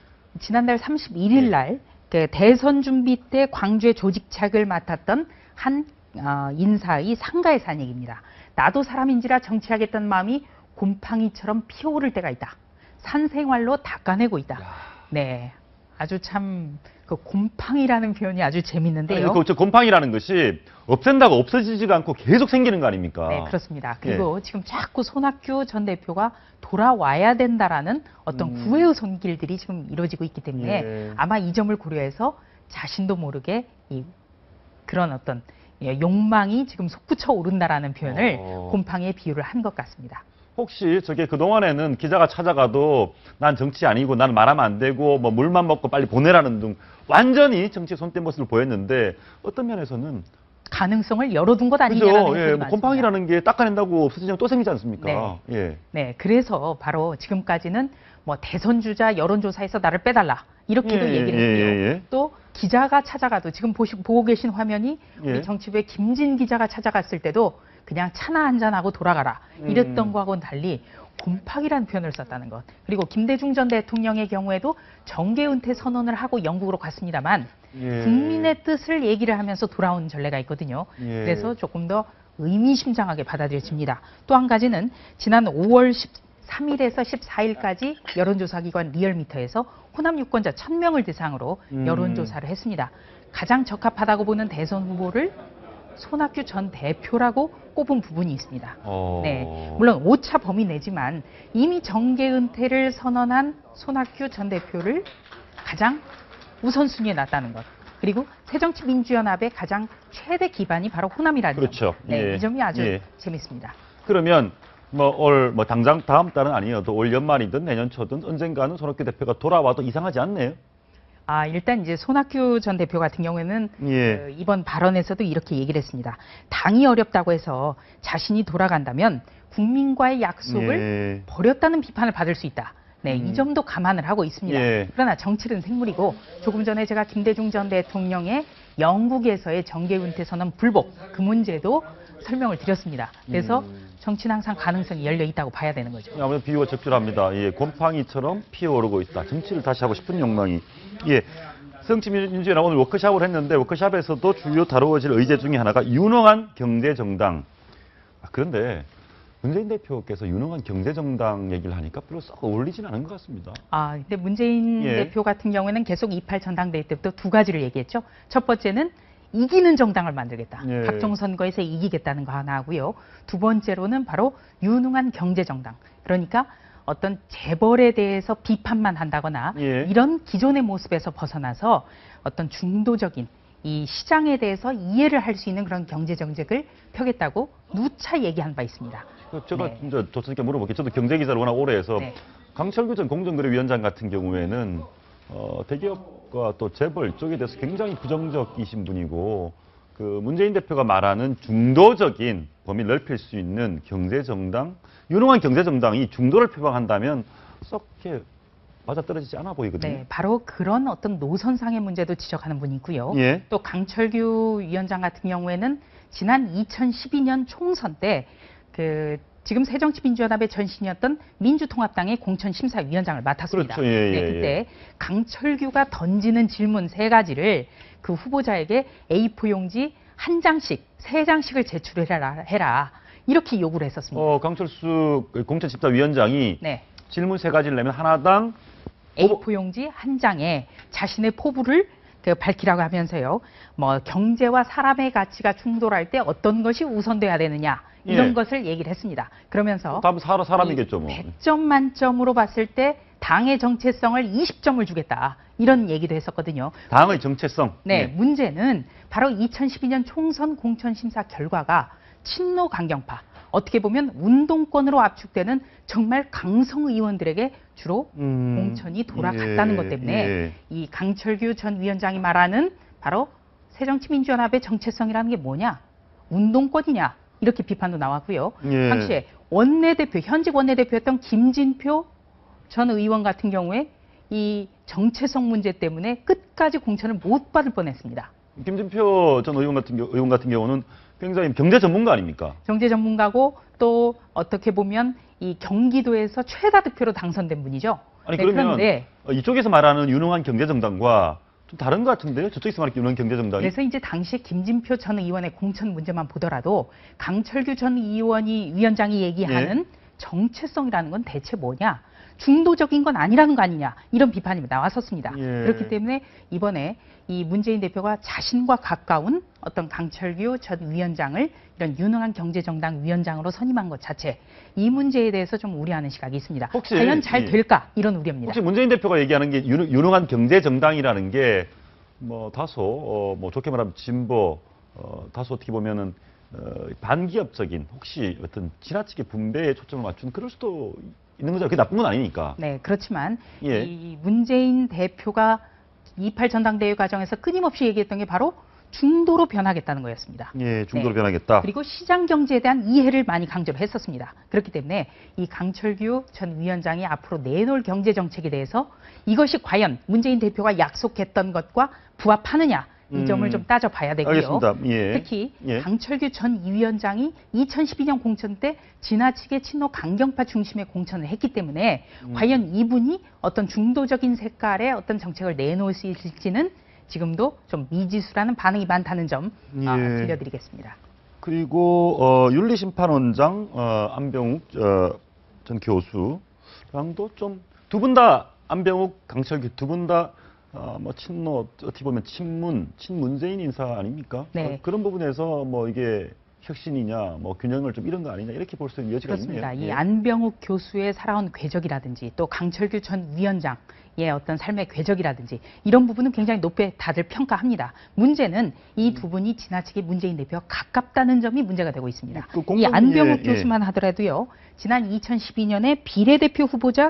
지난달 삼십일 일 날 그 대선 준비 때 광주의 조직책을 맡았던 한 어, 인사의 상가에서 한 얘기입니다. 나도 사람인지라 정치하겠다는 마음이 곰팡이처럼 피어오를 때가 있다. 산생활로 닦아내고 있다. 네, 아주 참 그 곰팡이라는 표현이 아주 재밌는데요.
아니, 그 곰팡이라는 것이 없앤다고 없어지지가 않고 계속 생기는 거 아닙니까?
네, 그렇습니다. 그리고 지금 자꾸 손학규 전 대표가 돌아와야 된다라는 어떤
음.
구애의 손길들이 지금 이루어지고 있기 때문에
예.
아마 이 점을 고려해서 자신도 모르게 이 그런 어떤 예, 욕망이 지금 솟구쳐 오른다라는 표현을
어.
곰팡이에 비유를 한 것 같습니다.
혹시 저게 그동안에는 기자가 찾아가도 난 정치 아니고 난 말하면 안 되고 뭐 물만 먹고 빨리 보내라는 등 완전히 정치 손뗀 모습을 보였는데 어떤 면에서는
가능성을 열어둔 것 아니냐라는
그죠? 예,
해석이
뭐
많습니다.
곰팡이라는 게 닦아낸다고 없어지면 또 생기지 않습니까?
네.
예.
네, 그래서 바로 지금까지는 뭐 대선 주자 여론조사에서 나를 빼달라 이렇게도
예,
얘기를
예,
했고요.
예, 예.
또 기자가 찾아가도 지금 보시, 보고 계신 화면이
예.
우리 정치부의 김진 기자가 찾아갔을 때도 그냥 차나 한잔하고 돌아가라 이랬던
음.
거하고는 달리 곰팡이라는 표현을 썼다는 것. 그리고 김대중 전 대통령의 경우에도 정계 은퇴 선언을 하고 영국으로 갔습니다만
예.
국민의 뜻을 얘기를 하면서 돌아온 전례가 있거든요.
예.
그래서 조금 더 의미심장하게 받아들여집니다. 또 한 가지는 지난 오월 십삼 일에서 십사 일까지 여론조사기관 리얼미터에서 호남 유권자 천 명을 대상으로
음.
여론조사를 했습니다. 가장 적합하다고 보는 대선 후보를 손학규 전 대표라고 꼽은 부분이 있습니다.
어.
네, 물론 오차 범위 내지만 이미 정계 은퇴를 선언한 손학규 전 대표를 가장 우선순위에 놨다는 것. 그리고 새정치민주연합의 가장 최대 기반이 바로 호남이라는
그렇죠.
점. 네,
예.
이 점이 아주
예.
재밌습니다.
그러면 뭐 올 뭐 당장 다음 달은 아니어도 올 연말이든 내년 초든 언젠가는 손학규 대표가 돌아와도 이상하지 않네요.
아, 일단 이제 손학규 전 대표 같은 경우에는
예.
그 이번 발언에서도 이렇게 얘기를 했습니다. 당이 어렵다고 해서 자신이 돌아간다면 국민과의 약속을
예.
버렸다는 비판을 받을 수 있다. 네,
음.
이 점도 감안을 하고 있습니다.
예.
그러나 정치는 생물이고 조금 전에 제가 김대중 전 대통령의 영국에서의 정계 은퇴 선언 불복 그 문제도 설명을 드렸습니다. 그래서
음.
정치는 항상 가능성이 열려 있다고 봐야 되는 거죠.
아무래도 비유가 적절합니다. 예, 곰팡이처럼 피어오르고 있다. 정치를 다시 하고 싶은 욕망이. 예. 새정치민주연합 오늘 워크숍을 했는데 워크숍에서도 주요 다루어질 의제 중에 하나가 유능한 경제정당. 아, 그런데 문재인 대표께서 유능한 경제정당 얘기를 하니까 별로 썩 어울리진 않은 것 같습니다.
아, 근데 문재인
예.
대표 같은 경우에는 계속 이십팔 전당대회 때부터 두 가지를 얘기했죠. 첫 번째는 이기는 정당을 만들겠다.
예.
각종 선거에서 이기겠다는 거 하나 하고요. 두 번째로는 바로 유능한 경제정당. 그러니까 어떤 재벌에 대해서 비판만 한다거나
예.
이런 기존의 모습에서 벗어나서 어떤 중도적인 이 시장에 대해서 이해를 할 수 있는 그런 경제 정책을 펴겠다고 누차 얘기한 바 있습니다.
그 제가
네.
진짜 조선님께 물어볼게요. 저도 경제 기자를 워낙 오래 해서
네.
강철규 전 공정거래위원장 같은 경우에는 어, 대기업과 또 재벌 쪽에 대해서 굉장히 부정적이신 분이고 그 문재인 대표가 말하는 중도적인 범위를 넓힐 수 있는 경제정당, 유능한 경제정당이 중도를 표방한다면 썩 이렇게 맞아떨어지지 않아 보이거든요.
네, 바로 그런 어떤 노선상의 문제도 지적하는 분이고요.
예.
또 강철규 위원장 같은 경우에는 지난 이천십이 년 총선 때 그 지금 새정치민주연합의 전신이었던 민주통합당의 공천심사위원장을 맡았습니다.
그렇죠. 예, 예,
네, 그때 강철규가 던지는 질문 세 가지를 그 후보자에게 에이포 용지 한 장씩, 세 장씩을 제출해라 해라 이렇게 요구를 했었습니다.
어, 강철수 공천심사위원장이
네.
질문 세 가지를 내면 하나당
에이포 용지 한 장에 자신의 포부를 그 밝히라고 하면서요. 뭐 경제와 사람의 가치가 충돌할 때 어떤 것이 우선돼야 되느냐 이런
예.
것을 얘기를 했습니다. 그러면서
다음 사람, 사람이겠죠 뭐.
백 점 만점으로 봤을 때 당의 정체성을 이십 점을 주겠다 이런 얘기도 했었거든요.
당의 정체성.
네,
예.
문제는 바로 이천십이 년 총선 공천심사 결과가 친노 강경파, 어떻게 보면 운동권으로 압축되는 정말 강성 의원들에게 주로
음,
공천이 돌아갔다는
예,
것 때문에
예.
이 강철규 전 위원장이 말하는 바로 새정치민주연합의 정체성이라는 게 뭐냐? 운동권이냐? 이렇게 비판도 나왔고요.
예.
당시에 원내대표, 현직 원내대표였던 김진표 전 의원 같은 경우에 이 정체성 문제 때문에 끝까지 공천을 못 받을 뻔했습니다.
김진표 전 의원 같은, 경우, 의원 같은 경우는 굉장히 경제 전문가 아닙니까?
경제 전문가고 또 어떻게 보면 이 경기도에서 최다 득표로 당선된 분이죠.
아니
네,
그러면
그런데
어, 이쪽에서 말하는 유능한 경제정당과 좀 다른 것 같은데요? 저쪽에서 말하는 유능한 경제정당이?
그래서 이제 당시 김진표 전 의원의 공천 문제만 보더라도 강철규 전 의원이 위원장이 얘기하는
예.
정체성이라는 건 대체 뭐냐? 중도적인 건 아니라는 거 아니냐? 이런 비판이 나왔었습니다.
예.
그렇기 때문에 이번에 이 문재인 대표가 자신과 가까운 어떤 강철규 전 위원장을 이런 유능한 경제정당 위원장으로 선임한 것 자체 이 문제에 대해서 좀 우려하는 시각이 있습니다.
혹시-
과연 잘
예.
될까? 이런 우려입니다.
혹시 문재인 대표가 얘기하는 게 유능, 유능한 경제정당이라는 게 뭐 다소 어, 뭐 좋게 말하면 진보 어, 다소 어떻게 보면은 어, 반기업적인 혹시 어떤 지나치게 분배에 초점을 맞춘 그럴 수도 있는 거죠. 그게 나쁜 건 아니니까.
네, 그렇지만
예.
이 문재인 대표가 이십팔 전당대회 과정에서 끊임없이 얘기했던 게 바로 중도로 변하겠다는 거였습니다.
예, 중도로
네.
변하겠다.
그리고 시장 경제에 대한 이해를 많이 강조를 했었습니다. 그렇기 때문에 이 강철규 전 위원장이 앞으로 내놓을 경제 정책에 대해서 이것이 과연 문재인 대표가 약속했던 것과 부합하느냐 이
음.
점을 좀 따져봐야 되고요.
알겠습니다. 예.
특히
예.
강철규 전 위원장이 이천십이 년 공천 때 지나치게 친노 강경파 중심의 공천을 했기 때문에
음.
과연 이분이 어떤 중도적인 색깔의 어떤 정책을 내놓을 수 있을지는 지금도 좀 미지수라는 반응이 많다는 점 아,
예.
들려드리겠습니다.
그리고 어, 윤리심판원장 어, 안병욱 어, 전 교수랑도 좀 두 분 다 안병욱, 강철규 두 분 다 어, 뭐 친노 어떻게 보면 친문, 친문재인 인사 아닙니까?
네.
어, 그런 부분에서 뭐 이게 혁신이냐, 뭐 균형을 좀 잃은 거 아니냐 이렇게 볼 수 있는 여지가
그렇습니다.
있네요.
이
예.
안병욱 교수의 살아온 궤적이라든지 또 강철규 전 위원장의 어떤 삶의 궤적이라든지 이런 부분은 굉장히 높게 다들 평가합니다. 문제는 이 두 분이 지나치게 문재인 대표와 가깝다는 점이 문제가 되고 있습니다.
그 공동-
이 안병욱
예, 예.
교수만 하더라도요. 지난 이천십이 년에 비례대표 후보자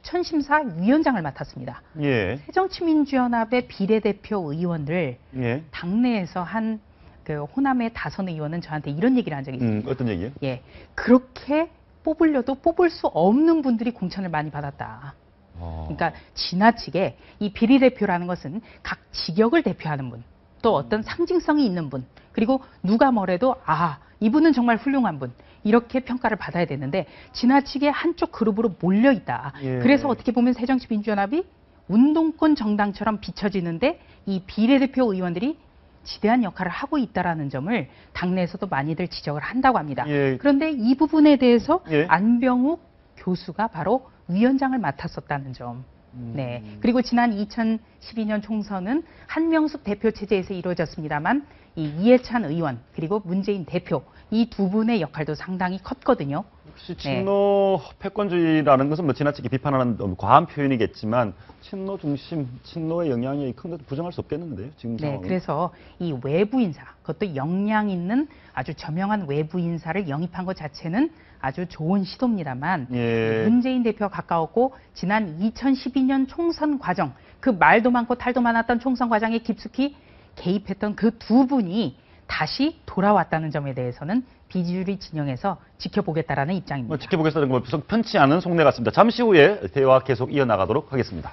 추천심사위원장을 맡았습니다.
예,
새정치민주연합의 비례대표 의원들
예.
당내에서 한 그 호남의 다선 의원은 저한테 이런 얘기를 한 적이 있습니다.
음, 어떤 얘기예요?
예, 그렇게 뽑으려도 뽑을 수 없는 분들이 공천을 많이 받았다.
어.
그러니까 지나치게 이 비례대표라는 것은 각 직역을 대표하는 분, 또 어떤 상징성이 있는 분, 그리고 누가 뭐래도 아, 이분은 정말 훌륭한 분, 이렇게 평가를 받아야 되는데 지나치게 한쪽 그룹으로 몰려 있다.
예.
그래서 어떻게 보면 새정치민주연합이 운동권 정당처럼 비춰지는데 이 비례대표 의원들이 지대한 역할을 하고 있다라는 점을 당내에서도 많이들 지적을 한다고 합니다.
예.
그런데 이 부분에 대해서
예.
안병욱 교수가 바로 위원장을 맡았었다는 점.
음.
네. 그리고 지난 이천십이 년 총선은 한명숙 대표 체제에서 이루어졌습니다만 이 이해찬 의원 그리고 문재인 대표 이 두 분의 역할도 상당히 컸거든요.
혹시 친노 패권주의라는 것은 뭐 지나치게 비판하는 너무 과한 표현이겠지만 친노 중심, 친노의 영향이 큰 것도 부정할 수 없겠는데요. 지금
네,
상황은.
그래서 이 외부 인사, 그것도 역량 있는 아주 저명한 외부 인사를 영입한 것 자체는 아주 좋은 시도입니다만
예.
문재인 대표가 가까웠고 지난 이천십이 년 총선 과정, 그 말도 많고 탈도 많았던 총선 과정에 깊숙이 개입했던 그 두 분이 다시 돌아왔다는 점에 대해서는 비주류 진영에서 지켜보겠다라는 입장입니다.
뭐 지켜보겠다는 걸 편치 않은 속내 같습니다. 잠시 후에 대화 계속 이어나가도록 하겠습니다.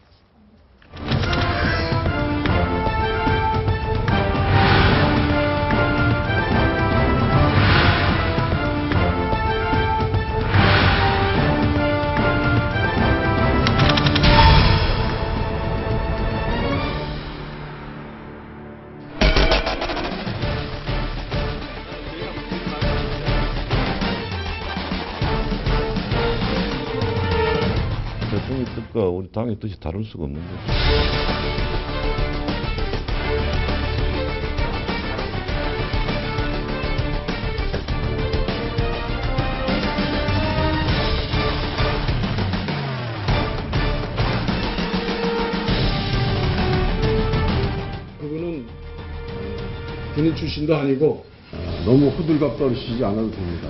대통령의 뜻과 우리 당의 뜻이 다를 수가 없는 거죠.
그분은 군인 출신도 아니고 너무 호들갑 떨으시지 않아도 됩니다.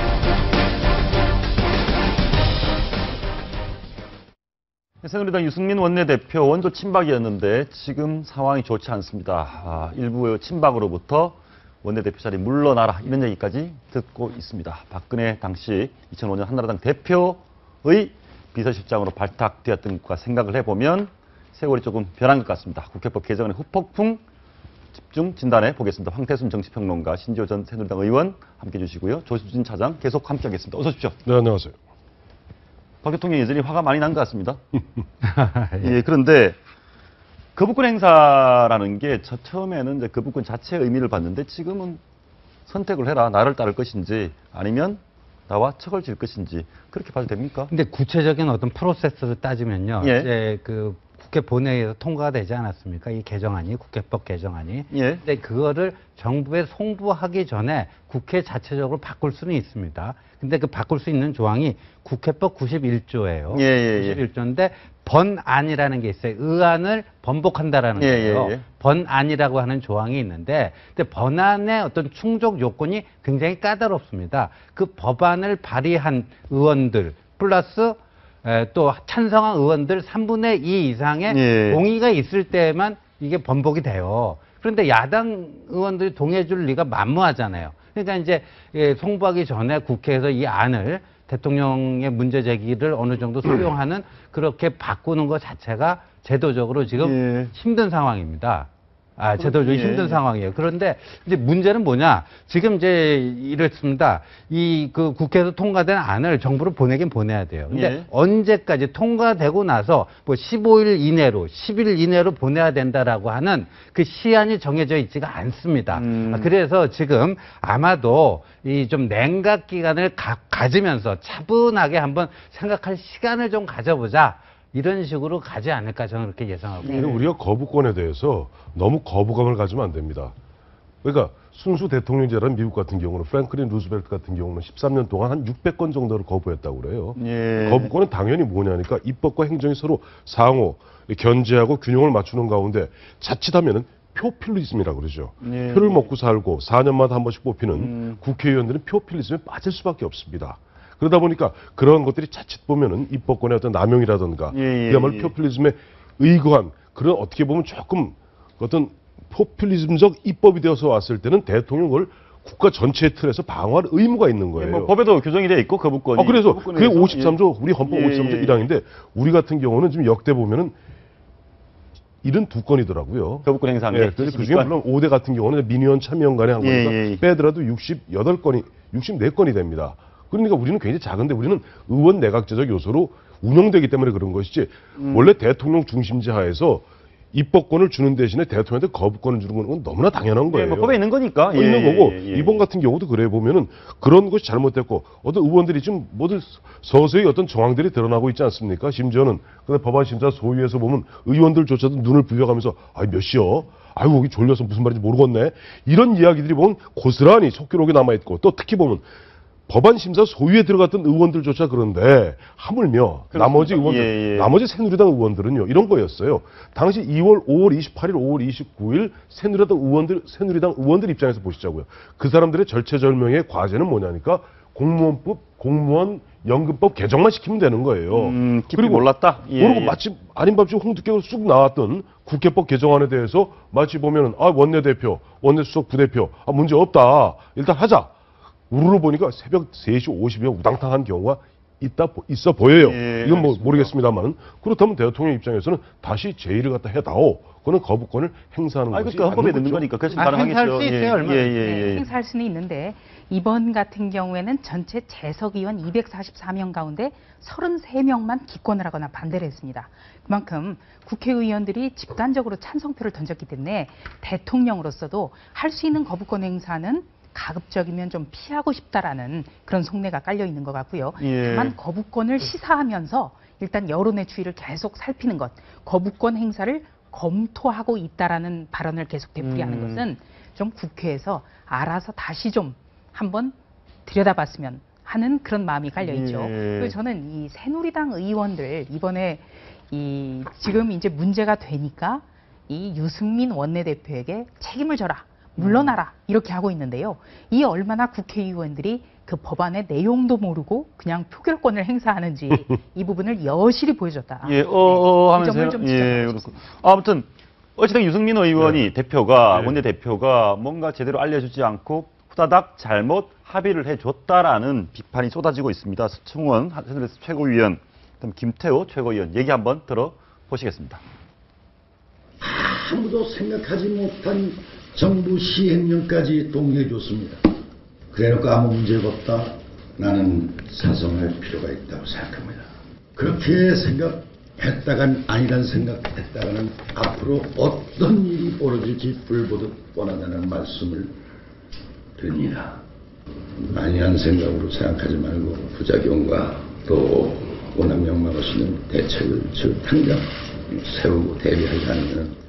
새누리당 유승민 원내대표 원조 친박이었는데 지금 상황이 좋지 않습니다. 아, 일부 친박으로부터 원내대표 자리 물러나라 이런 얘기까지 듣고 있습니다. 박근혜 당시 이천오 년 한나라당 대표의 비서실장으로 발탁되었던 것과 생각을 해보면 세월이 조금 변한 것 같습니다. 국회법 개정안의 후폭풍 집중 진단해 보겠습니다. 황태순 정치평론가, 신지호 전 새누리당 의원 함께해 주시고요. 조수진 차장 계속 함께하겠습니다. 어서 오십시오.
네, 안녕하세요.
박 대통령 여전히 화가 많이 난 것 같습니다. 예, 그런데 거부권 행사라는 게 저 처음에는 이제 거부권 자체의 의미를 봤는데 지금은 선택을 해라. 나를 따를 것인지 아니면 나와 척을 질 것인지 그렇게 봐도 됩니까?
근데 구체적인 어떤 프로세스를 따지면요.
예.
이제 그 국회 본회의에서 통과가 되지 않았습니까? 이 개정안이, 국회법 개정안이.
예.
근데 그거를 정부에 송부하기 전에 국회 자체적으로 바꿀 수는 있습니다. 근데 그 바꿀 수 있는 조항이 국회법 구십일 조예요.
예, 예, 예.
구십일 조인데 번안이라는 게 있어요. 의안을 번복한다라는
예,
거예요.
예, 예.
번안이라고 하는 조항이 있는데, 근데 번안의 어떤 충족 요건이 굉장히 까다롭습니다. 그 법안을 발의한 의원들 플러스 에, 또 찬성한 의원들 삼분의 이 이상의
예.
동의가 있을 때만 이게 번복이 돼요. 그런데 야당 의원들이 동의해 줄 리가 만무하잖아요. 그러니까 이제 예, 송부하기 전에 국회에서 이 안을 대통령의 문제 제기를 어느 정도 수용하는 그렇게 바꾸는 것 자체가 제도적으로 지금
예.
힘든 상황입니다. 아, 제도적으로
예,
힘든
예.
상황이에요. 그런데 이제 문제는 뭐냐? 지금 이제 이렇습니다. 이 그 국회에서 통과된 안을 정부로 보내긴 보내야 돼요. 근데
예.
언제까지 통과되고 나서 뭐 십오 일 이내로, 십 일 이내로 보내야 된다라고 하는 그 시한이 정해져 있지가 않습니다.
음.
아, 그래서 지금 아마도 이 좀 냉각 기간을 가, 가지면서 차분하게 한번 생각할 시간을 좀 가져보자. 이런 식으로 가지 않을까 저는 그렇게 예상하고
근데
있습니다.
우리가 거부권에 대해서 너무 거부감을 가지면 안 됩니다. 그러니까 순수 대통령제라는 미국 같은 경우는 프랭클린 루스벨트 같은 경우는 십삼 년 동안 한 육백 건 정도를 거부했다고 그래요.
예.
거부권은 당연히 뭐냐니까 입법과 행정이 서로 상호 견제하고 균형을 맞추는 가운데 자칫하면은 표퓰리즘이라고 그러죠.
예.
표를 먹고 살고 사 년마다 한 번씩 뽑히는
음.
국회의원들은 표퓰리즘에 빠질 수밖에 없습니다. 그러다 보니까 그런 것들이 자칫 보면은 입법권의 어떤 남용이라든가
예, 예,
그야말로
예.
표퓰리즘에 의거한 그런 어떻게 보면 조금 어떤 포퓰리즘적 입법이 되어서 왔을 때는 대통령을 국가 전체의 틀에서 방어할 의무가 있는 거예요.
뭐 법에도 규정이 되어 있고 거부권이.
아, 그래서
거부권에
그게
대해서,
오십삼 조 우리 헌법
예,
오십삼 조
예.
일 항인데 우리 같은 경우는 지금 역대 보면은 칠십이 건이더라고요.
거부권 행사한
예,
게
그래서 그
칠십이
중에
건.
물론 오 대 같은 경우는 민의원 참여연간에 한
예,
거니까
예, 예.
빼더라도 육십팔 건이 육십사 건이 됩니다. 그러니까 우리는 굉장히 작은데 우리는 의원 내각제적 요소로 운영되기 때문에 그런 것이지
음.
원래 대통령 중심제 하에서 입법권을 주는 대신에 대통령한테 거부권을 주는 건 너무나 당연한
예,
거예요.
뭐 법에 있는 거니까.
어,
예,
있는 거고
예, 예, 예.
이번 같은 경우도 그래 보면은 그런 것이 잘못됐고 어떤 의원들이 지금 모두 서서히 어떤 정황들이 드러나고 있지 않습니까? 심지어는 근데 법안 심사 소위에서 보면 의원들조차도 눈을 부여가면서 아이 몇 시요? 아이고 여기 졸려서 무슨 말인지 모르겠네. 이런 이야기들이 보면 고스란히 속기록에 남아 있고 또 특히 보면 법안 심사 소위에 들어갔던 의원들조차 그런데 하물며
그렇습니다.
나머지 의원들,
예, 예.
나머지 새누리당 의원들은요 이런 거였어요. 당시 이월, 오월 이십팔일, 오월 이십구일 새누리당 의원들, 새누리당 의원들 입장에서 보시자고요. 그 사람들의 절체절명의 과제는 뭐냐니까 공무원법, 공무원 연금법 개정만 시키면 되는 거예요.
음, 깊이 몰랐다? 예,
모르고
예.
마치 아닌 밤중 홍두깨로 쑥 나왔던 국회법 개정안에 대해서 마치 보면은 아 원내대표, 원내수석 부대표 아 문제 없다. 일단 하자. 우르르 보니까 새벽 세 시 오십분에 우당탕한 경우가 있다 있어 보여요.
예,
이건 뭐
알겠습니다.
모르겠습니다만 그렇다면 대통령 입장에서는 다시 제의를 갖다 해다오. 그거는 거부권을 행사하는
아니,
것이
그러니까 헌법에
맞는
넣는
거죠.
거니까 그것이
아,
가능하겠죠.
행사할 수 있어요, 얼마나.
예, 예, 예,
네,
예.
행사할 수는 있는데 이번 같은 경우에는 전체 재석 의원 이백사십사명 가운데 서른세명만 기권을 하거나 반대를 했습니다. 그만큼 국회의원들이 집단적으로 찬성표를 던졌기 때문에 대통령으로서도 할 수 있는 거부권 행사는 가급적이면 좀 피하고 싶다라는 그런 속내가 깔려 있는 것 같고요.
예.
다만 거부권을 시사하면서 일단 여론의 추이를 계속 살피는 것, 거부권 행사를 검토하고 있다라는 발언을 계속 되풀이하는
음.
것은 좀 국회에서 알아서 다시 좀 한번 들여다봤으면 하는 그런 마음이 깔려 있죠.
예.
그리고 저는 이 새누리당 의원들 이번에 이 지금 이제 문제가 되니까 이 유승민 원내대표에게 책임을 져라. 물러나라 이렇게 하고 있는데요. 이 얼마나 국회의원들이 그 법안의 내용도 모르고 그냥 표결권을 행사하는지 이 부분을 여실히 보여줬다.
예, 어, 어,
네, 이 점을
하면서요.
좀
예,
지적하고
그렇고.
싶습니다.
아무튼, 어쨌든 유승민 의원이 대표가,
네.
원내대표가 뭔가 제대로 알려주지 않고 후다닥 잘못 합의를 해줬다라는 비판이 쏟아지고 있습니다. 서청원 새누리당 최고위원, 그다음 김태호 최고위원 얘기 한번 들어보시겠습니다.
아무도 생각하지 못한 정부 시행령까지 동의해줬습니다. 그래놓고 아무 문제가 없다. 나는 사성할 필요가 있다고 생각합니다. 그렇게 생각했다간 아니란 생각했다가는 앞으로 어떤 일이 벌어질지 불보듯 뻔하다는 말씀을 드립니다. 아니란 생각으로 생각하지 말고 부작용과 또 오남용막 없이는 대책을 즉 당장 세우고 대비하지 않으면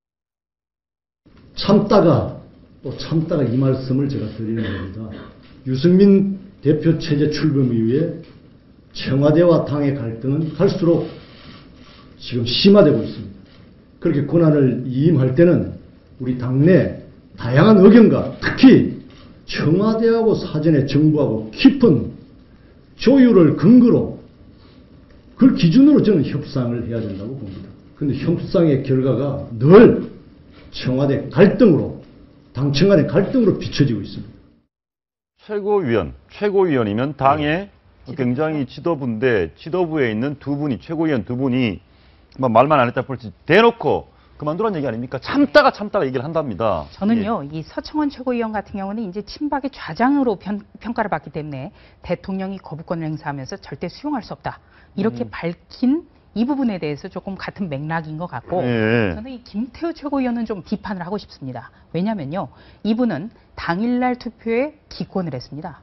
참다가 또 참다가 이 말씀을 제가 드리는 겁니다. 유승민 대표 체제 출범 이후에 청와대와 당의 갈등은 갈수록 지금 심화되고 있습니다. 그렇게 권한을 이임할 때는 우리 당내 다양한 의견과 특히 청와대하고 사전에 정부하고 깊은 조율을 근거로 그걸 기준으로 저는 협상을 해야 된다고 봅니다. 그런데 협상의 결과가 늘 청와대 갈등으로 당청 간의 갈등으로 비춰지고 있습니다.
최고위원, 최고위원이면 당의 굉장히 지도부인데 지도부에 있는 두 분이 최고위원 두 분이 뭐 말만 안 했다 볼지 대놓고 그만두라는 얘기 아닙니까? 참다가 참다가 얘기를 한답니다.
저는요, 이 서청원 최고위원 같은 경우는 이제 친박의 좌장으로 편, 평가를 받기 때문에 대통령이 거부권을 행사하면서 절대 수용할 수 없다. 이렇게
음.
밝힌 이 부분에 대해서 조금 같은 맥락인 것 같고
예.
저는 이 김태우 최고위원은 좀 비판을 하고 싶습니다. 왜냐면요, 이분은 당일날 투표에 기권을 했습니다.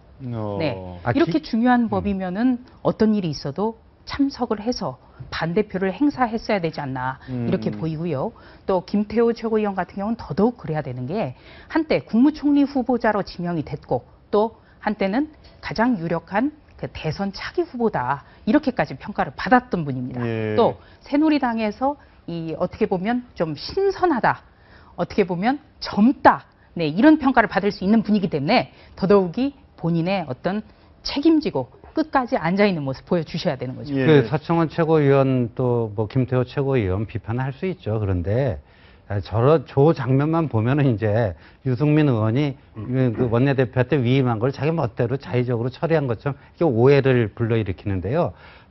어.
네,
아,
이렇게
기-
중요한 법이면은 어떤 일이 있어도 참석을 해서 반대표를 행사했어야 되지 않나 이렇게
음.
보이고요. 또 김태호 최고위원 같은 경우는 더더욱 그래야 되는 게 한때 국무총리 후보자로 지명이 됐고 또 한때는 가장 유력한 그 대선 차기 후보다 이렇게까지 평가를 받았던 분입니다.
예.
또 새누리당에서 이 어떻게 보면 좀 신선하다, 어떻게 보면 젊다, 네 이런 평가를 받을 수 있는 분이기 때문에 더더욱이 본인의 어떤 책임지고 끝까지 앉아 있는 모습 보여주셔야 되는 거죠.
예.
그 서청원 최고위원 또 뭐 김태호 최고위원 비판할 수 있죠. 그런데 저런 저 장면만 보면은 이제 유승민 의원이 그 원내대표한테 위임한 걸 자기 멋대로 자의적으로 처리한 것처럼 이게 오해를 불러일으키는데요.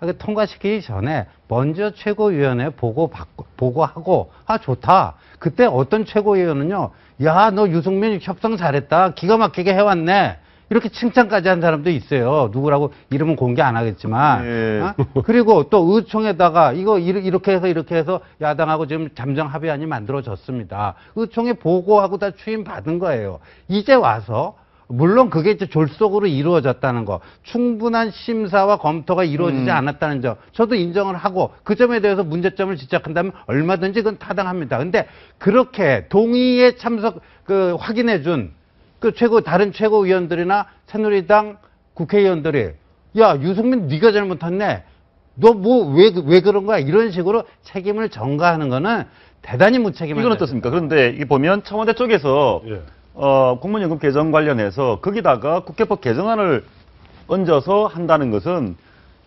통과시키기 전에 먼저 최고위원회 보고 받고 보고하고 아 좋다. 그때 어떤 최고위원은요, 야 너 유승민 협상 잘했다, 기가 막히게 해왔네. 이렇게 칭찬까지 한 사람도 있어요. 누구라고 이름은 공개 안 하겠지만.
예.
어? 그리고 또 의총에다가 이거 이렇게 해서 이렇게 해서 야당하고 지금 잠정 합의안이 만들어졌습니다. 의총에 보고하고 다 추임 받은 거예요. 이제 와서 물론 그게 이제 졸속으로 이루어졌다는 거, 충분한 심사와 검토가 이루어지지
음.
않았다는 점, 저도 인정을 하고 그 점에 대해서 문제점을 지적한다면 얼마든지 그건 타당합니다. 근데 그렇게 동의에 참석 그 확인해 준 그 최고 다른 최고위원들이나 새누리당 국회의원들이 야 유승민 네가 잘못했네. 너 뭐 왜 왜 그런 거야? 이런 식으로 책임을 전가하는 거는 대단히 무책임한.
이건 어떻습니까? 그런데 이 보면 청와대 쪽에서
예.
어, 공무원연금 개정 관련해서 거기다가 국회법 개정안을 얹어서 한다는 것은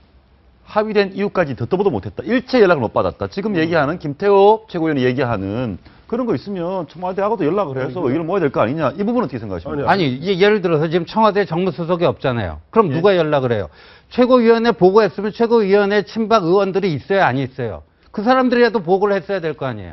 합의된 이유까지 듣도보도 못했다. 일체 연락을 못 받았다. 지금 얘기하는 김태호 최고위원이 얘기하는 그런 거 있으면 청와대하고도 연락을 해서 의견을 모아야 될 거 아니냐. 이 부분은 어떻게 생각하십니까?
아니, 이게 예를 들어서 지금 청와대 정무수석이 없잖아요. 그럼 누가 연락을 해요? 최고위원회 보고했으면 최고위원회 친박 의원들이 있어야 안 있어요. 그 사람들이라도 보고를 했어야 될 거 아니에요.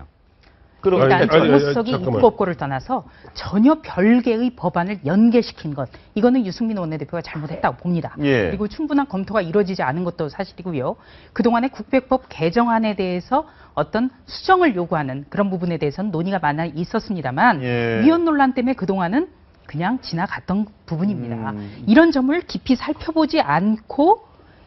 그럼
일단
아니, 아니, 아니,
정무수석이
잠깐만요.
입법고를 떠나서 전혀 별개의 법안을 연계시킨 것, 이거는 유승민 원내대표가 잘못했다고 봅니다.
예.
그리고 충분한 검토가 이루어지지 않은 것도 사실이고요. 그동안의 국회법 개정안에 대해서 어떤 수정을 요구하는 그런 부분에 대해서는 논의가 많아 있었습니다만
예.
위헌 논란 때문에 그동안은 그냥 지나갔던 부분입니다.
음.
이런 점을 깊이 살펴보지 않고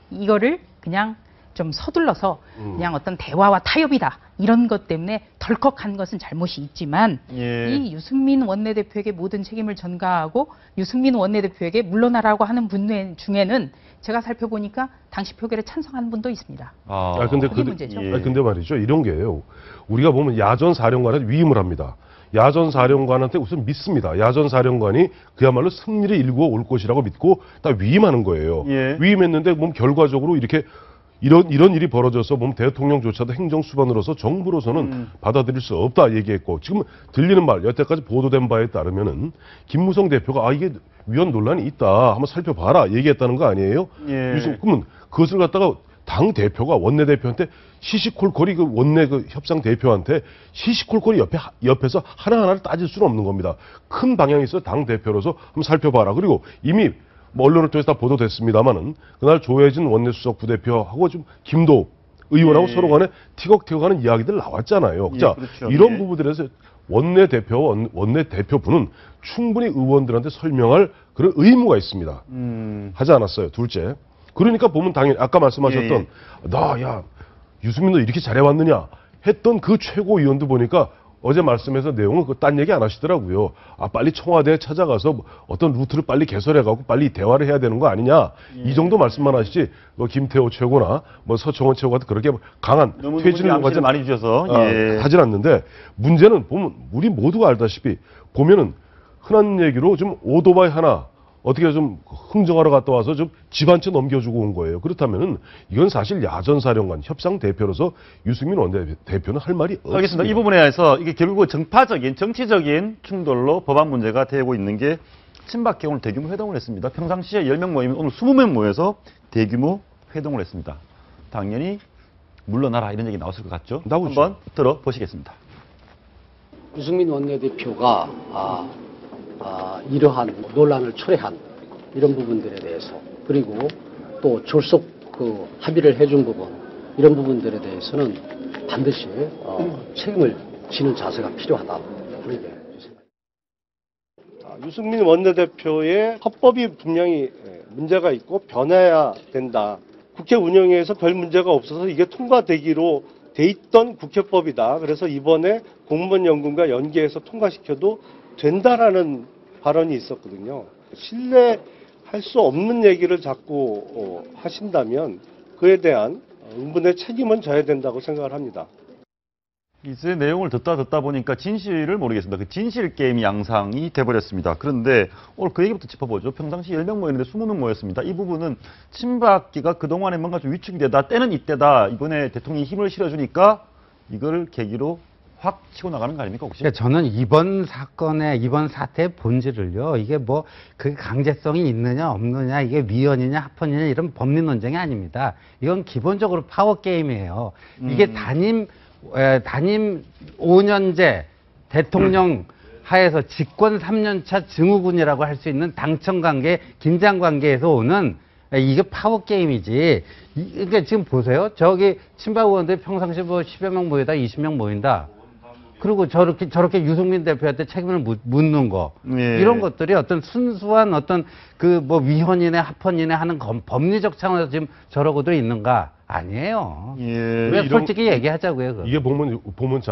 이거를 그냥 좀 서둘러서
음.
그냥 어떤 대화와 타협이다 이런 것 때문에 덜컥한 것은 잘못이 있지만
예.
이 유승민 원내대표에게 모든 책임을 전가하고 유승민 원내대표에게 물러나라고 하는 분 중에는 제가 살펴보니까 당시 표결에 찬성하는 분도 있습니다.
아,
아 근데
그게
그,
문제죠.
아 근데 말이죠. 이런 게요. 우리가 보면 야전 사령관한테 위임을 합니다. 야전 사령관한테 우선 믿습니다. 야전 사령관이 그야말로 승리를 일구어 올 것이라고 믿고 딱 위임하는 거예요.
예.
위임했는데 몸 결과적으로 이렇게 이런 이런 일이 벌어져서 몸 대통령조차도 행정수반으로서 정부로서는
음.
받아들일 수 없다 얘기했고 지금 들리는 말 여태까지 보도된 바에 따르면은 김무성 대표가 아 이게 위헌 논란이 있다 한번 살펴봐라 얘기했다는 거 아니에요?
예.
유승 그러면 그것을 갖다가 당 대표가 원내 대표한테 시시콜콜이 그 원내 그 협상 대표한테 시시콜콜이 옆에 옆에서 하나 하나를 따질 수는 없는 겁니다. 큰 방향이 있어 당 대표로서 한번 살펴봐라. 그리고 이미 뭐 언론을 통해서 다 보도됐습니다만은 그날 조혜진 원내수석 부대표하고 좀 김도 의원하고
예.
서로 간에 티격태격하는 이야기들 나왔잖아요.
예,
자
그렇죠.
이런
예.
부분들에서 원내 대표 원내 대표분은 충분히 의원들한테 설명할 그런 의무가 있습니다.
음.
하지 않았어요. 둘째. 그러니까 보면 당연히 아까 말씀하셨던
예,
나 야 유승민 너 이렇게 잘해왔느냐 했던 그 최고위원도 보니까 어제 말씀해서 내용은 그 딴 얘기 안 하시더라고요. 아 빨리 청와대에 찾아가서 뭐 어떤 루트를 빨리 개설해가고 빨리 대화를 해야 되는 거 아니냐 이 정도 말씀만 하시지 뭐 김태호 최고나 뭐 서청원 최고 같은 그렇게 강한
너무
퇴진을
암시를
요구하지
많이 주셔서
아,
예.
하진 않는데 문제는 보면 우리 모두가 알다시피 보면은 흔한 얘기로 좀 오토바이 하나 어떻게 좀 흥정하러 갔다 와서 좀 집 한 채 넘겨주고 온 거예요. 그렇다면은 이건 사실 야전사령관 협상 대표로서 유승민 원내대표는 할 말이 없습니다.
알겠습니다. 이 부분에 대해서 이게 결국 정파적인 정치적인 충돌로 법안 문제가 되고 있는 게 친박계 오늘 대규모 회동을 했습니다. 평상시에 열 명 모이면 오늘 이십 명 모여서 대규모 회동을 했습니다. 당연히 물러나라 이런 얘기 나왔을 것 같죠?
나오죠.
한번 들어보시겠습니다.
유승민 원내대표가 아, 아, 이러한 논란을 초래한 이런 부분들에 대해서 그리고 또 졸속 그 합의를 해준 부분 이런 부분들에 대해서는 반드시 어, 책임을 지는 자세가 필요하다. 그렇게 생각합니다.
유승민 원내대표의 헌법이 분명히 문제가 있고 변해야 된다. 국회 운영에서 별 문제가 없어서 이게 통과되기로 돼 있던 국회법이다. 그래서 이번에 공무원 연금과 연계해서 통과시켜도 된다라는 발언이 있었거든요. 신뢰할 수 없는 얘기를 자꾸 어, 하신다면 그에 대한 응분의 책임은 져야 된다고 생각을 합니다.
이제 내용을 듣다 듣다 보니까 진실을 모르겠습니다. 그 진실 게임 양상이 돼버렸습니다. 그런데 오늘 그 얘기부터 짚어보죠. 평상시 열 명 모였는데 이십 명 모였습니다. 이 부분은 친박계가 그동안에 뭔가 좀 위축이 되다, 때는 이때다. 이번에 대통령이 힘을 실어주니까 이걸 계기로 확 치고 나가는 거 아닙니까 혹시?
그러니까 저는 이번 사건의 이번 사태의 본질을요. 이게 뭐 그 강제성이 있느냐 없느냐 이게 위헌이냐 합헌이냐 이런 법리 논쟁이 아닙니다. 이건 기본적으로 파워 게임이에요. 이게
음.
단임 에, 단임 오 년제 대통령 하에서 집권 삼 년 차 증후군이라고 할 수 있는 당청 관계, 긴장 관계에서 오는 이게 파워 게임이지. 이- 그러니까 지금 보세요. 저기 친박 의원들 평상시 뭐 십여 명 모이다, 이십 명 모인다. 그리고 저렇게 저렇게 유승민 대표한테 책임을 묻- 묻는 거
예.
이런 것들이 어떤 순수한 어떤 그 뭐 위헌이네 합헌이네 하는 검- 법리적 차원에서 지금 저러고도 있는가 아니에요.
예.
왜
이런-
솔직히 얘기하자고요. 그거.
이게 보면 보면 자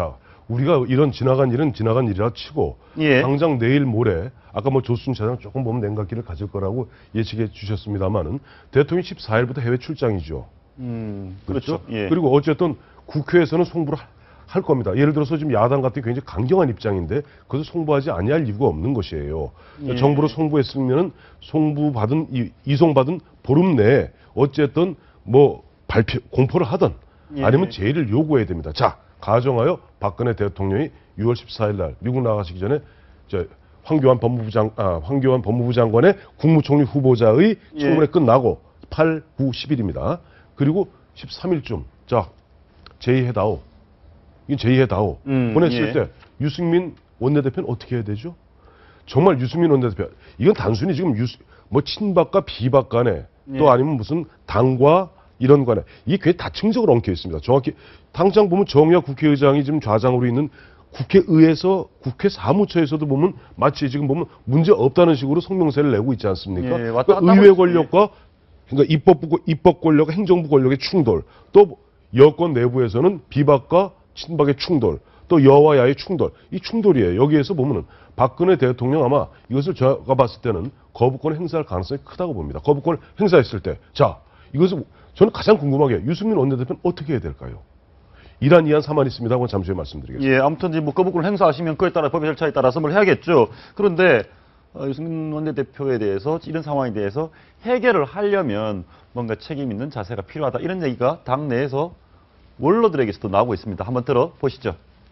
우리가 이런 지나간 일은 지나간 일이라 치고
예.
당장 내일 모레 아까 뭐 조순 차장 조금 보면 냉각기를 가질 거라고 예측해 주셨습니다만은 대통령이 십사 일부터 해외 출장이죠.
음,
그렇죠.
그렇죠. 예.
그리고 어쨌든 국회에서는 송부를 할 겁니다. 예를 들어서 지금 야당 같은 굉장히 강경한 입장인데 그것을 송부하지 아니할 이유가 없는 것이에요.
예.
정부로 송부했으면은 송부받은 이, 이송받은 보름 내에 어쨌든 뭐 발표 공포를 하든
예.
아니면 제의를 요구해야 됩니다. 자, 가정하여 박근혜 대통령이 유월 십사일 날 미국 나가시기 전에 저 황교안 법무부 장 아, 황교안 법무부 장관의 국무총리 후보자의
예.
청문회 끝나고 팔, 구, 십일입니다. 그리고 십삼일쯤 자 제의해다오. 이건 제의해다오.
음,
보냈을
예.
때 유승민 원내대표는 어떻게 해야 되죠? 정말 유승민 원내대표 이건 단순히 지금 유, 뭐 친박과 비박 간에
예.
또 아니면 무슨 당과 이런 간에 이게 굉장히 다층적으로 엉켜 있습니다. 정확히 당장 보면 정의학 국회의장이 지금 좌장으로 있는 국회의에서 국회 사무처에서도 보면 마치 지금 보면 문제 없다는 식으로 성명서를 내고 있지 않습니까?
예, 왔다 갔다
그러니까 의회
하고
권력과 그러니까 입법부 입법 권력과 행정부 권력의 충돌, 또 여권 내부에서는 비박과 친박의 충돌, 또 여와 야의 충돌, 이 충돌이에요. 여기에서 보면은 박근혜 대통령 아마 이것을 제가 봤을 때는 거부권을 행사할 가능성이 크다고 봅니다. 거부권을 행사했을 때, 자 이것을 저는 가장 궁금한 게 유승민 원내대표는 어떻게 해야 될까요? 이란, 이안, 사만 있습니다. 그건 잠시 후에 말씀드리겠습니다.
예, 아무튼 이제 뭐 거부권을 행사하시면 그에 따라 법의 절차에 따라서 뭘 해야겠죠. 그런데 어, 유승민 원내대표에 대해서 이런 상황에 대해서 해결을 하려면 뭔가 책임 있는 자세가 필요하다. 이런 얘기가 당 내에서 원로들에게서도 나오고 있습니다. 한번 들어보시죠.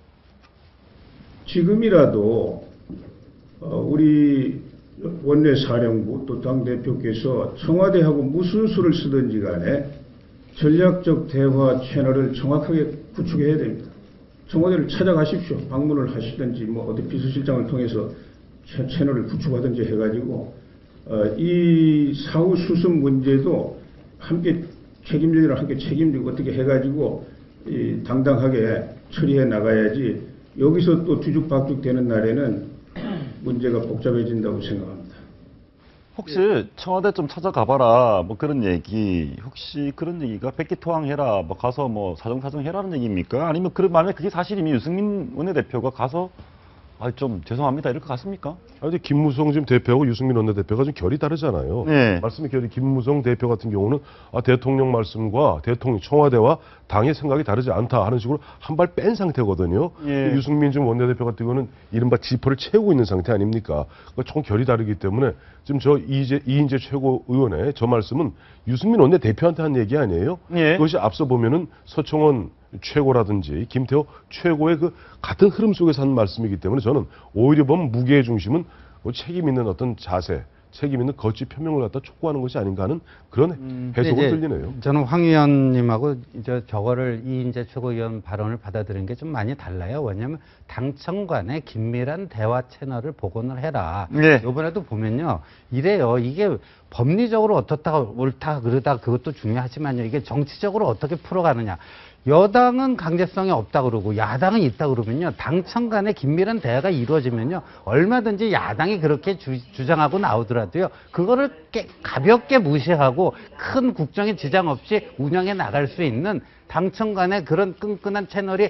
지금이라도 어, 우리 원내사령부 또 당대표께서 청와대하고 무슨 수를 쓰든지 간에 전략적 대화 채널을 정확하게 구축해야 됩니다. 청와대를 찾아가십시오. 방문을 하시든지 뭐 어디 비서실장을 통해서 채, 채널을 구축하든지 해가지고 어, 이 사후 수습 문제도 함께 책임지기를 함께 책임지고 어떻게 해가지고 이 당당하게 처리해 나가야지 여기서 또 뒤죽박죽 되는 날에는 문제가 복잡해진다고 생각합니다.
혹시 청와대 좀 찾아가봐라 뭐 그런 얘기 혹시 그런 얘기가 백기토항해라 뭐 가서 뭐 사정사정해라는 얘기입니까? 아니면 그 만약에 그게 사실이면 유승민 원내대표가 가서 아 좀 죄송합니다 이럴 것 같습니까?
아니 김무성 지금 대표하고 유승민 원내대표가 좀 결이 다르잖아요.
네.
말씀이 결이 김무성 대표 같은 경우는 아, 대통령 말씀과 대통령 청와대와 당의 생각이 다르지 않다 하는 식으로 한 발 뺀 상태거든요.
예.
유승민 좀 원내대표 같은 경우는 이른바 지퍼를 채우고 있는 상태 아닙니까? 그러니까 총 결이 다르기 때문에 지금 저 이재, 이인재 최고의원의 저 말씀은 유승민 원내대표한테 한 얘기 아니에요?
예.
그것이 앞서 보면은 서청원 최고라든지 김태호 최고의 그 같은 흐름 속에서 한 말씀이기 때문에 저는 오히려 보면 무게의 중심은 책임 있는 어떤 자세, 책임 있는 거치 표명을 갖다 촉구하는 것이 아닌가 하는 그런
음,
해석을
이제
들리네요.
저는 황 의원님하고 이제 저거를 이인재 최고위원 발언을 받아들인 게 좀 많이 달라요. 왜냐하면 당청 간의 긴밀한 대화 채널을 복원을 해라.
네.
이번에도 보면요. 이래요. 이게 법리적으로 어떻다 옳다 그러다 그것도 중요하지만요. 이게 정치적으로 어떻게 풀어가느냐. 여당은 강제성이 없다 그러고 야당은 있다 그러면요. 당청 간의 긴밀한 대화가 이루어지면요. 얼마든지 야당이 그렇게 주, 주장하고 나오더라도요. 그거를 깨, 가볍게 무시하고 큰 국정에 지장 없이 운영해 나갈 수 있는 당청 간의 그런 끈끈한 채널이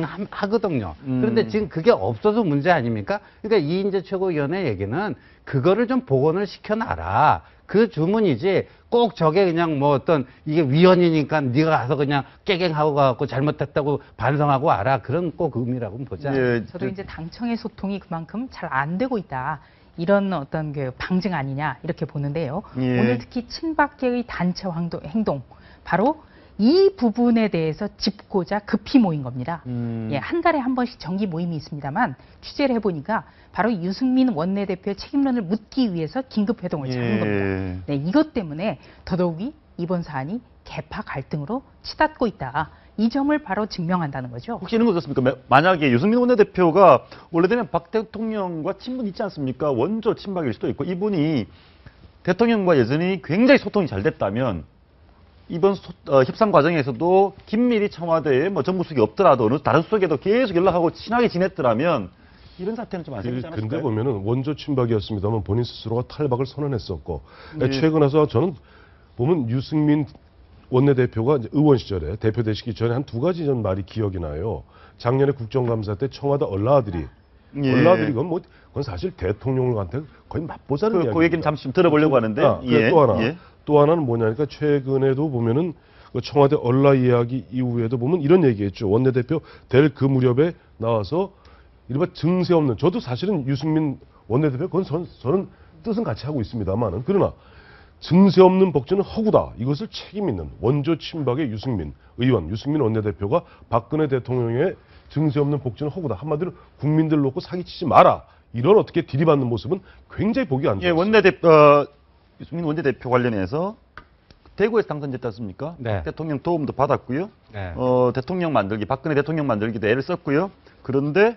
가능하거든요.
음.
그런데 지금 그게 없어서 문제 아닙니까? 그러니까 이인재 최고위원의 얘기는 그거를 좀 복원을 시켜놔라. 그 주문이지 꼭 저게 그냥 뭐 어떤 이게 위헌이니까 네가 가서 그냥 깨갱하고 가갖고 잘못했다고 반성하고 와라. 그런 꼭 의미라고는 보지 않아요.
예,
저도 이제 당청의 소통이 그만큼 잘 안 되고 있다. 이런 어떤 그 방증 아니냐 이렇게 보는데요.
예.
오늘 특히 친박계의 단체 행동, 행동 바로 이 부분에 대해서 짚고자 급히 모인 겁니다.
음.
예, 한 달에 한 번씩 정기 모임이 있습니다만 취재를 해보니까 바로 유승민 원내대표의 책임론을 묻기 위해서 긴급 회동을 잡은
예.
겁니다. 네, 이것 때문에 더더욱이 이번 사안이 계파 갈등으로 치닫고 있다. 이 점을 바로 증명한다는 거죠.
혹시 이런 거 어떻습니까? 만약에 유승민 원내대표가 원래대로 박 대통령과 친분 있지 않습니까? 원조 친박일 수도 있고 이분이 대통령과 여전히 굉장히 소통이 잘 됐다면 이번 소, 어, 협상 과정에서도 긴밀히 청와대에 뭐 정무수석이 없더라도 어느 다른 수석에도 계속 연락하고 친하게 지냈더라면 이런 사태는 좀 안 생기지 않았을까요?
근데 보면은 원조 친박이었습니다만 본인 스스로가 탈박을 선언했었고
네.
최근 와서 저는 보면 유승민 원내대표가 이제 의원 시절에 대표 되시기 전에 한 두 가지 전 말이 기억이 나요. 작년에 국정감사 때 청와대 얼라들이
예.
얼라들이 그건 뭐 그건 사실 대통령한테 거의 맞보자는
그,
이야기.
그 얘기는 잠시 좀 들어보려고 하는데.
아,
예.
또 하나
예.
또 하나는 뭐냐니까 최근에도 보면은 그 청와대 얼라 이야기 이후에도 보면 이런 얘기했죠. 원내대표 될 그 무렵에 나와서 이른바 증세 없는, 저도 사실은 유승민 원내대표 그건 전, 저는 뜻은 같이 하고 있습니다만은, 그러나 증세 없는 복지는 허구다. 이것을 책임 있는 원조 친박의 유승민 의원, 유승민 원내대표가 박근혜 대통령의 증세 없는 복지는 허구다. 한마디로 국민들 놓고 사기치지 마라. 이런 어떻게 들이받는 모습은 굉장히 보기 안 좋았어요.
예, 원내대표, 어, 유승민 원내대표 관련해서 대구에서 당선됐지 않습니까?
네.
대통령 도움도 받았고요.
네.
어, 대통령 만들기, 박근혜 대통령 만들기도 애를 썼고요. 그런데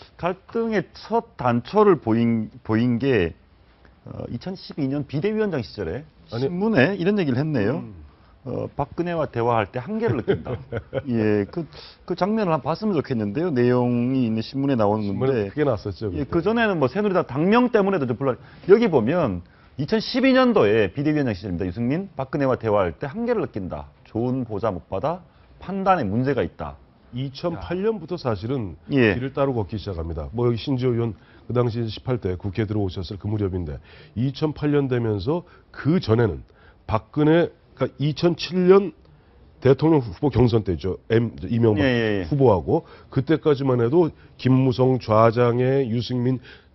갈등의 첫 단초를 보인, 보인 게 어, 이천십이 년 비대위원장 시절에
아니,
신문에 이런 얘기를 했네요.
음.
어, 박근혜와 대화할 때 한계를 느낀다. 예, 그, 그 장면을 한번 봤으면 좋겠는데요. 내용이 있는 신문에 나오는
신문에
건데.
크게 났었죠.
예, 그 전에는 뭐 새누리당 당명 때문에도 좀 불안. 여기 보면 이천십이 년도에 비대위원장 시절입니다. 유승민, 박근혜와 대화할 때 한계를 느낀다. 좋은 보좌 못 받아. 판단에 문제가 있다.
이천팔 년부터 사실은
예.
길을 따로 걷기 시작합니다. 뭐 여기 신지호 의원 그 당시 십팔 대 국회에 들어오셨을 그 무렵인데 이천팔 년 되면서 그 전에는 박근혜, 그러니까 이천칠 년 대통령 후보 경선 때죠. M 이명박
예, 예, 예.
후보하고 그때까지만 해도 김무성 좌장의 유승민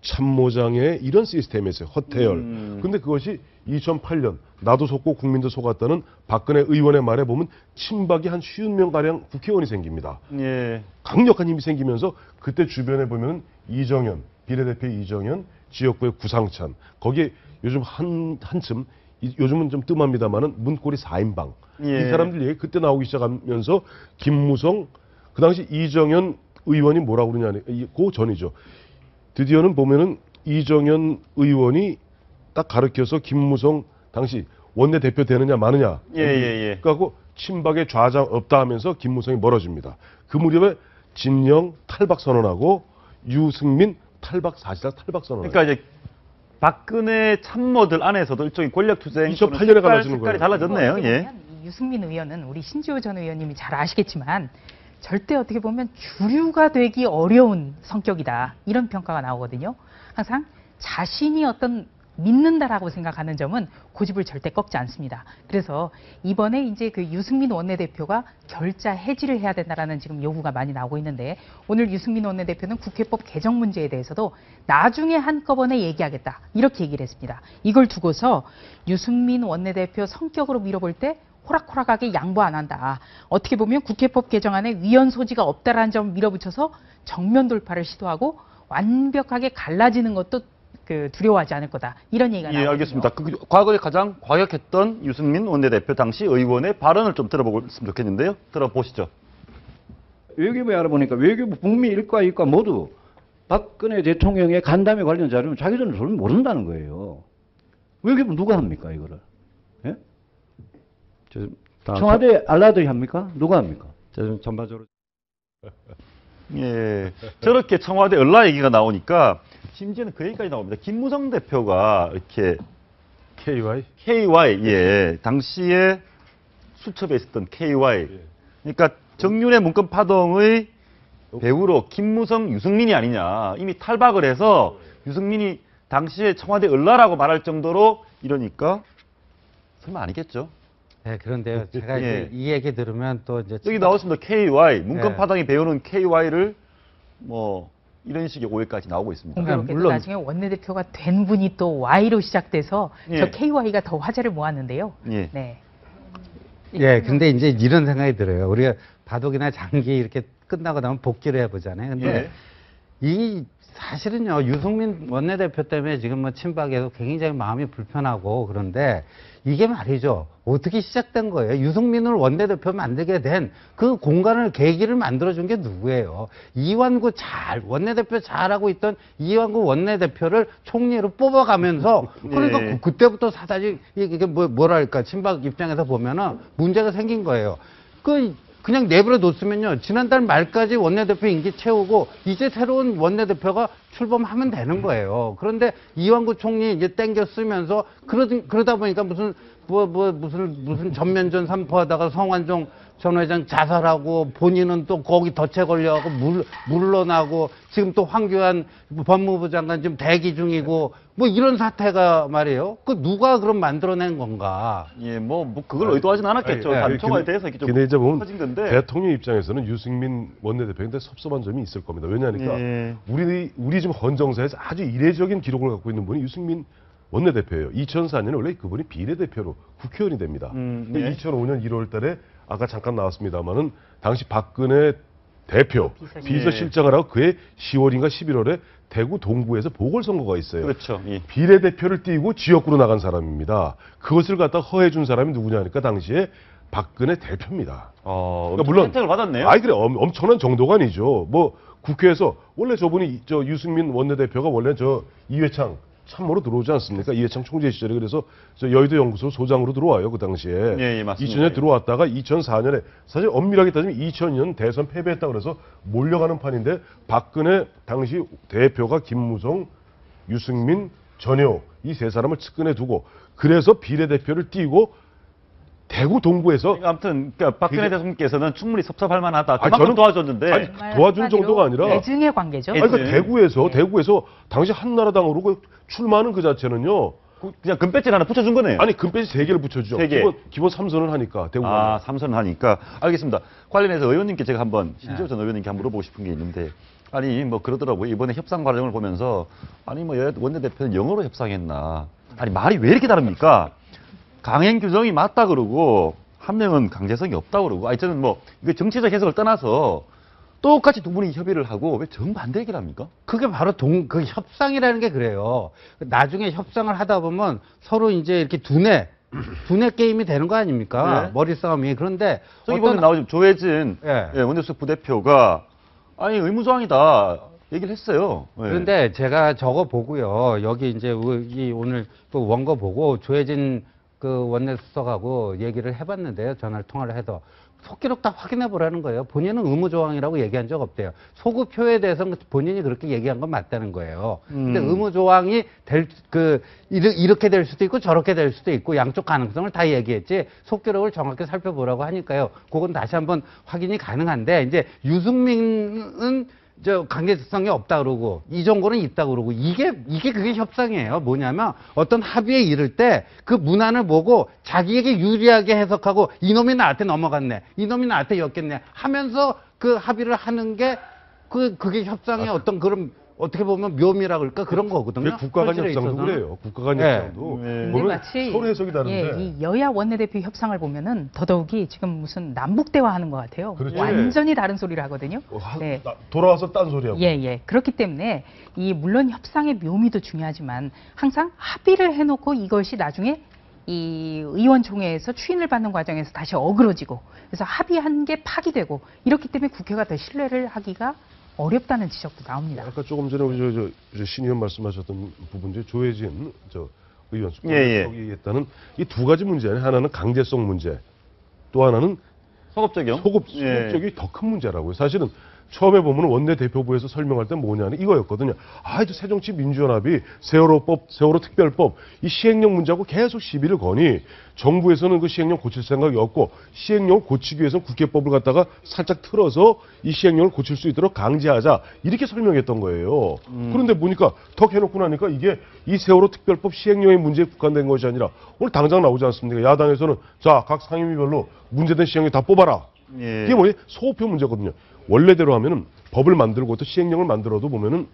참모장의 이런 시스템이었어요. 허태열.
음.
근데 그것이 이천팔 년 나도 속고 국민도 속았다는 박근혜 의원의 말에 보면 친박이 한 쉰 명가량 국회의원이 생깁니다.
예.
강력한 힘이 생기면서 그때 주변에 보면 이정현, 비례대표 이정현, 지역구의 구상찬, 거기에 요즘 한, 한층, 이- 요즘은 좀 뜸합니다만은 문고리 사 인방.
예.
이 사람들 얘기 그때 나오기 시작하면서 김무성, 그 당시 이정현 의원이 뭐라고 그러냐, 이- 그 전이죠. 드디어는 보면은 이정현 의원이 딱 가르쳐서 김무성 당시 원내대표 되느냐 마느냐.
예, 예, 예.
그래갖고 친박의 좌장 없다 하면서 김무성이 멀어집니다. 그 무렵에 진영 탈박 선언하고 유승민 탈박, 사실상 탈박 선언.
그러니까 이제 박근혜 참모들 안에서도 일종의 권력 투쟁
이천팔 년에
색깔,
갈라지는
색깔이
거예요.
달라졌네요.
어떻게
예.
보면 이 유승민 의원은 우리 신지호 전 의원님이 잘 아시겠지만 절대 어떻게 보면 주류가 되기 어려운 성격이다. 이런 평가가 나오거든요. 항상 자신이 어떤 믿는다라고 생각하는 점은 고집을 절대 꺾지 않습니다. 그래서 이번에 이제 그 유승민 원내대표가 결자 해지를 해야 된다라는 지금 요구가 많이 나오고 있는데, 오늘 유승민 원내대표는 국회법 개정 문제에 대해서도 나중에 한꺼번에 얘기하겠다 이렇게 얘기를 했습니다. 이걸 두고서 유승민 원내대표 성격으로 밀어볼 때 호락호락하게 양보 안 한다. 어떻게 보면 국회법 개정안에 위헌 소지가 없다라는 점을 밀어붙여서 정면 돌파를 시도하고 완벽하게 갈라지는 것도 그 두려워하지 않을 거다. 이런 얘기가
예,
나오거든요.
알겠습니다. 그, 과거에 가장 과격했던 유승민 원내대표 당시 의원의 발언을 좀 들어보면 좋겠는데요. 들어보시죠.
외교부에 알아보니까 외교부 북미 일과 이과 모두 박근혜 대통령의 간담회 관련 자료는 자기들은 전혀 모른다는 거예요. 외교부 누가 합니까, 이거를? 예?
저, 다
청와대 알라들이 합니까? 누가 합니까?
저, 전반적으로.
예. 저렇게 청와대 얼라 얘기가 나오니까 심지어는 그 얘기까지 나옵니다. 김무성 대표가 이렇게
케이와이?
케이와이, 예. 당시에 수첩에 있었던 케이와이. 그러니까 정윤의 문건 파동의 배우로 김무성, 유승민이 아니냐. 이미 탈박을 해서 유승민이 당시에 청와대 얼라라고 말할 정도로 이러니까 설마 아니겠죠?
네, 그런데요. 제가 이제
예.
이 얘기 들으면 또 이제
여기 나왔습니다. 케이와이. 문건
네.
파동이 배우는 케이와이를 뭐 이런 식의 오해까지 나오고 있습니다.
공교롭게도
물론-
나중에 원내대표가 된 분이 또 Y로 시작돼서
예.
저 케이와이가 더 화제를 모았는데요.
예.
네.
예, 근데 이제 이런 생각이 들어요. 우리가 바둑이나 장기 이렇게 끝나고 나면 복귀를 해보잖아요. 근데
예.
이 사실은요, 유승민 원내대표 때문에 지금 뭐 친박에서 굉장히 마음이 불편하고 그런데 이게 말이죠. 어떻게 시작된 거예요? 유승민을 원내대표 만들게 된 그 공간을, 계기를 만들어준 게 누구예요? 이완구 잘, 원내대표 잘하고 있던 이완구 원내대표를 총리로 뽑아가면서 그러니까
네.
그, 그때부터 사다리, 이게 뭐, 뭐랄까, 친박 입장에서 보면은 문제가 생긴 거예요. 그, 그냥 내버려 뒀으면요. 지난달 말까지 원내대표 임기 채우고 이제 새로운 원내대표가 출범하면 되는 거예요. 그런데 이완구 총리 이제 땡겨 쓰면서 그러, 그러다 보니까 무슨 뭐, 뭐, 무슨, 무슨 전면전 선포하다가 성완종 전 회장 자살하고 본인은 또 거기 덫에 걸려가고 물, 물러나고 지금 또 황교안 법무부 장관 지금 대기 중이고 뭐 이런 사태가 말이에요. 그 누가 그럼 만들어낸 건가?
예, 뭐, 뭐 그걸 의도하진 않았겠죠.
아니, 아니,
단초가에
근데-
대해서 이렇게 좀
근데 이제 보면
커진 건데.
대통령 입장에서는 유승민 원내대표인데 섭섭한 점이 있을 겁니다. 왜냐하니까
예.
우리 우리 지금 헌정사에서 아주 이례적인 기록을 갖고 있는 분이 유승민 원내대표예요. 이천사 년에 원래 그분이 비례대표로 국회의원이 됩니다.
음,
근데
예.
이천오 년 일월 달에 아까 잠깐 나왔습니다마는 당시 박근혜 대표
비서실장.
비서실장을 하고 그해 시월인가 십일월에 대구 동구에서 보궐선거가 있어요.
그렇죠. 예.
비례대표를 띄고 지역구로 나간 사람입니다. 그것을 갖다 허해 준 사람이 누구냐니까 당시에 박근혜 대표입니다.
어,
그러니까 물론
혜택을 받았네요.
아이 그래 엄, 엄청난 정도가 아니죠. 뭐 국회에서 원래 저분이 저 유승민 원내대표가 원래 저 이회창 참모로 들어오지 않습니까? 이회창 총재 시절에 그래서 저 여의도 연구소 소장으로 들어와요 그 당시에.
예, 예, 맞습니다.
이천 년에 들어왔다가 이천사 년에 사실 엄밀하게 따지면 이천 년 대선 패배했다 그래서 몰려가는 판인데 박근혜 당시 대표가 김무성, 유승민, 전효 이 세 사람을 측근에 두고 그래서 비례대표를 띄고 대구 동구에서
그러니까 아무튼 그러니까 박근혜
그게-
대통령께서는 충분히 섭섭할 만하다.
아니,
그만큼
저는-
도와줬는데.
아니, 도와준 정도가 아니라
애증의 관계죠.
아니, 그러니까 대구에서 대구에서 당시 한나라당으로 그 출마하는 그 자체는요.
그냥 금배지 하나 붙여준 거네요.
아니 금배지 세 개를 붙여주죠.
세 개.
기본 기본 삼선을 하니까 대구.
아, 삼선 하니까. 알겠습니다. 관련해서 의원님께 제가 한번,
네.
신지호 전 의원님께 한번 물어보고 싶은 게 있는데, 아니, 뭐 그러더라고요. 이번에 협상 과정을 보면서, 아니, 뭐 여- 원내대표는 영어로 협상했나. 아니, 말이 왜 이렇게 다릅니까? 강행 규정이 맞다 그러고, 한 명은 강제성이 없다 그러고, 아니, 저는 뭐, 이거 정치적 해석을 떠나서, 똑같이 두 분이 협의를 하고, 왜 정반대 얘기를 합니까?
그게 바로 동, 그 협상이라는 게 그래요. 나중에 협상을 하다 보면 서로 이제 이렇게 두뇌, 두뇌 게임이 되는 거 아닙니까?
네.
머리 싸움이. 그런데
저기 보면 나오죠. 조혜진
예.
예, 원내수석 부대표가, 아니, 의무조항이다. 얘기를 했어요. 예.
그런데 제가 저거 보고요. 여기 이제 이 오늘 또 원고 보고 조혜진 그 원내수석하고 얘기를 해봤는데요. 전화를 통화를 해서 속기록 다 확인해 보라는 거예요. 본인은 의무조항이라고 얘기한 적 없대요. 소급표에 대해서는 본인이 그렇게 얘기한 건 맞다는 거예요. 근데
음.
의무조항이 될, 그, 이르- 이렇게 될 수도 있고 저렇게 될 수도 있고 양쪽 가능성을 다 얘기했지 속기록을 정확히 살펴보라고 하니까요. 그건 다시 한번 확인이 가능한데 이제 유승민은 저 강제성이 없다 그러고 이정고는 있다 그러고 이게 이게 그게 협상이에요. 뭐냐면 어떤 합의에 이를 때 그 문안을 보고 자기에게 유리하게 해석하고 이놈이 나한테 넘어갔네, 이놈이 나한테 엮였네 하면서 그 합의를 하는 게 그 그게 협상의 어떤 그런 어떻게 보면 묘미라 그럴까 그런 거거든요.
그게 국가 간
현실에
협상도
있어서는.
그래요. 국가 간
네.
협상도
근데
보면
마치
서로 해석이 다른데.
예, 이 여야 원내대표 협상을 보면은 더더욱이 지금 무슨 남북 대화하는 것 같아요.
그렇죠.
완전히 다른 소리를 하거든요.
어, 하-
네.
나- 돌아와서 딴 소리하고.
예, 예. 그렇기 때문에 이 물론 협상의 묘미도 중요하지만 항상 합의를 해놓고 이것이 나중에 이 의원총회에서 추인을 받는 과정에서 다시 어그러지고 그래서 합의한 게 파기되고 이렇기 때문에 국회가 더 신뢰를 하기가 어렵다는 지적도 나옵니다.
아까 조금 전에 우리 저, 저, 저 신 의원 말씀하셨던 부분 중에 조혜진 저 의원
예, 예.
거기 얘기했다는 이 두 가지 문제네. 하나는 강제성 문제, 또 하나는
소급 적용.
소급
예.
소급적이 더 큰 문제라고요. 사실은 처음에 보면 원내대표부에서 설명할 때 뭐냐는 이거였거든요. 아, 이제 새정치민주연합이 세월호법, 세월호 특별법 이 시행령 문제하고 계속 시비를 거니 정부에서는 그 시행령 고칠 생각이 없고 시행령을 고치기 위해서는 국회법을 갖다가 살짝 틀어서 이 시행령을 고칠 수 있도록 강제하자 이렇게 설명했던 거예요.
음.
그런데 보니까 턱 해놓고 나니까 이게 이 세월호 특별법 시행령의 문제에 국한된 것이 아니라 오늘 당장 나오지 않습니까? 야당에서는 자, 각 상임위별로 문제된 시행령 다 뽑아라.
예.
이게 뭐냐? 소급표 문제거든요. 원래대로 하면은 법을 만들고 또 시행령을 만들어도 보면은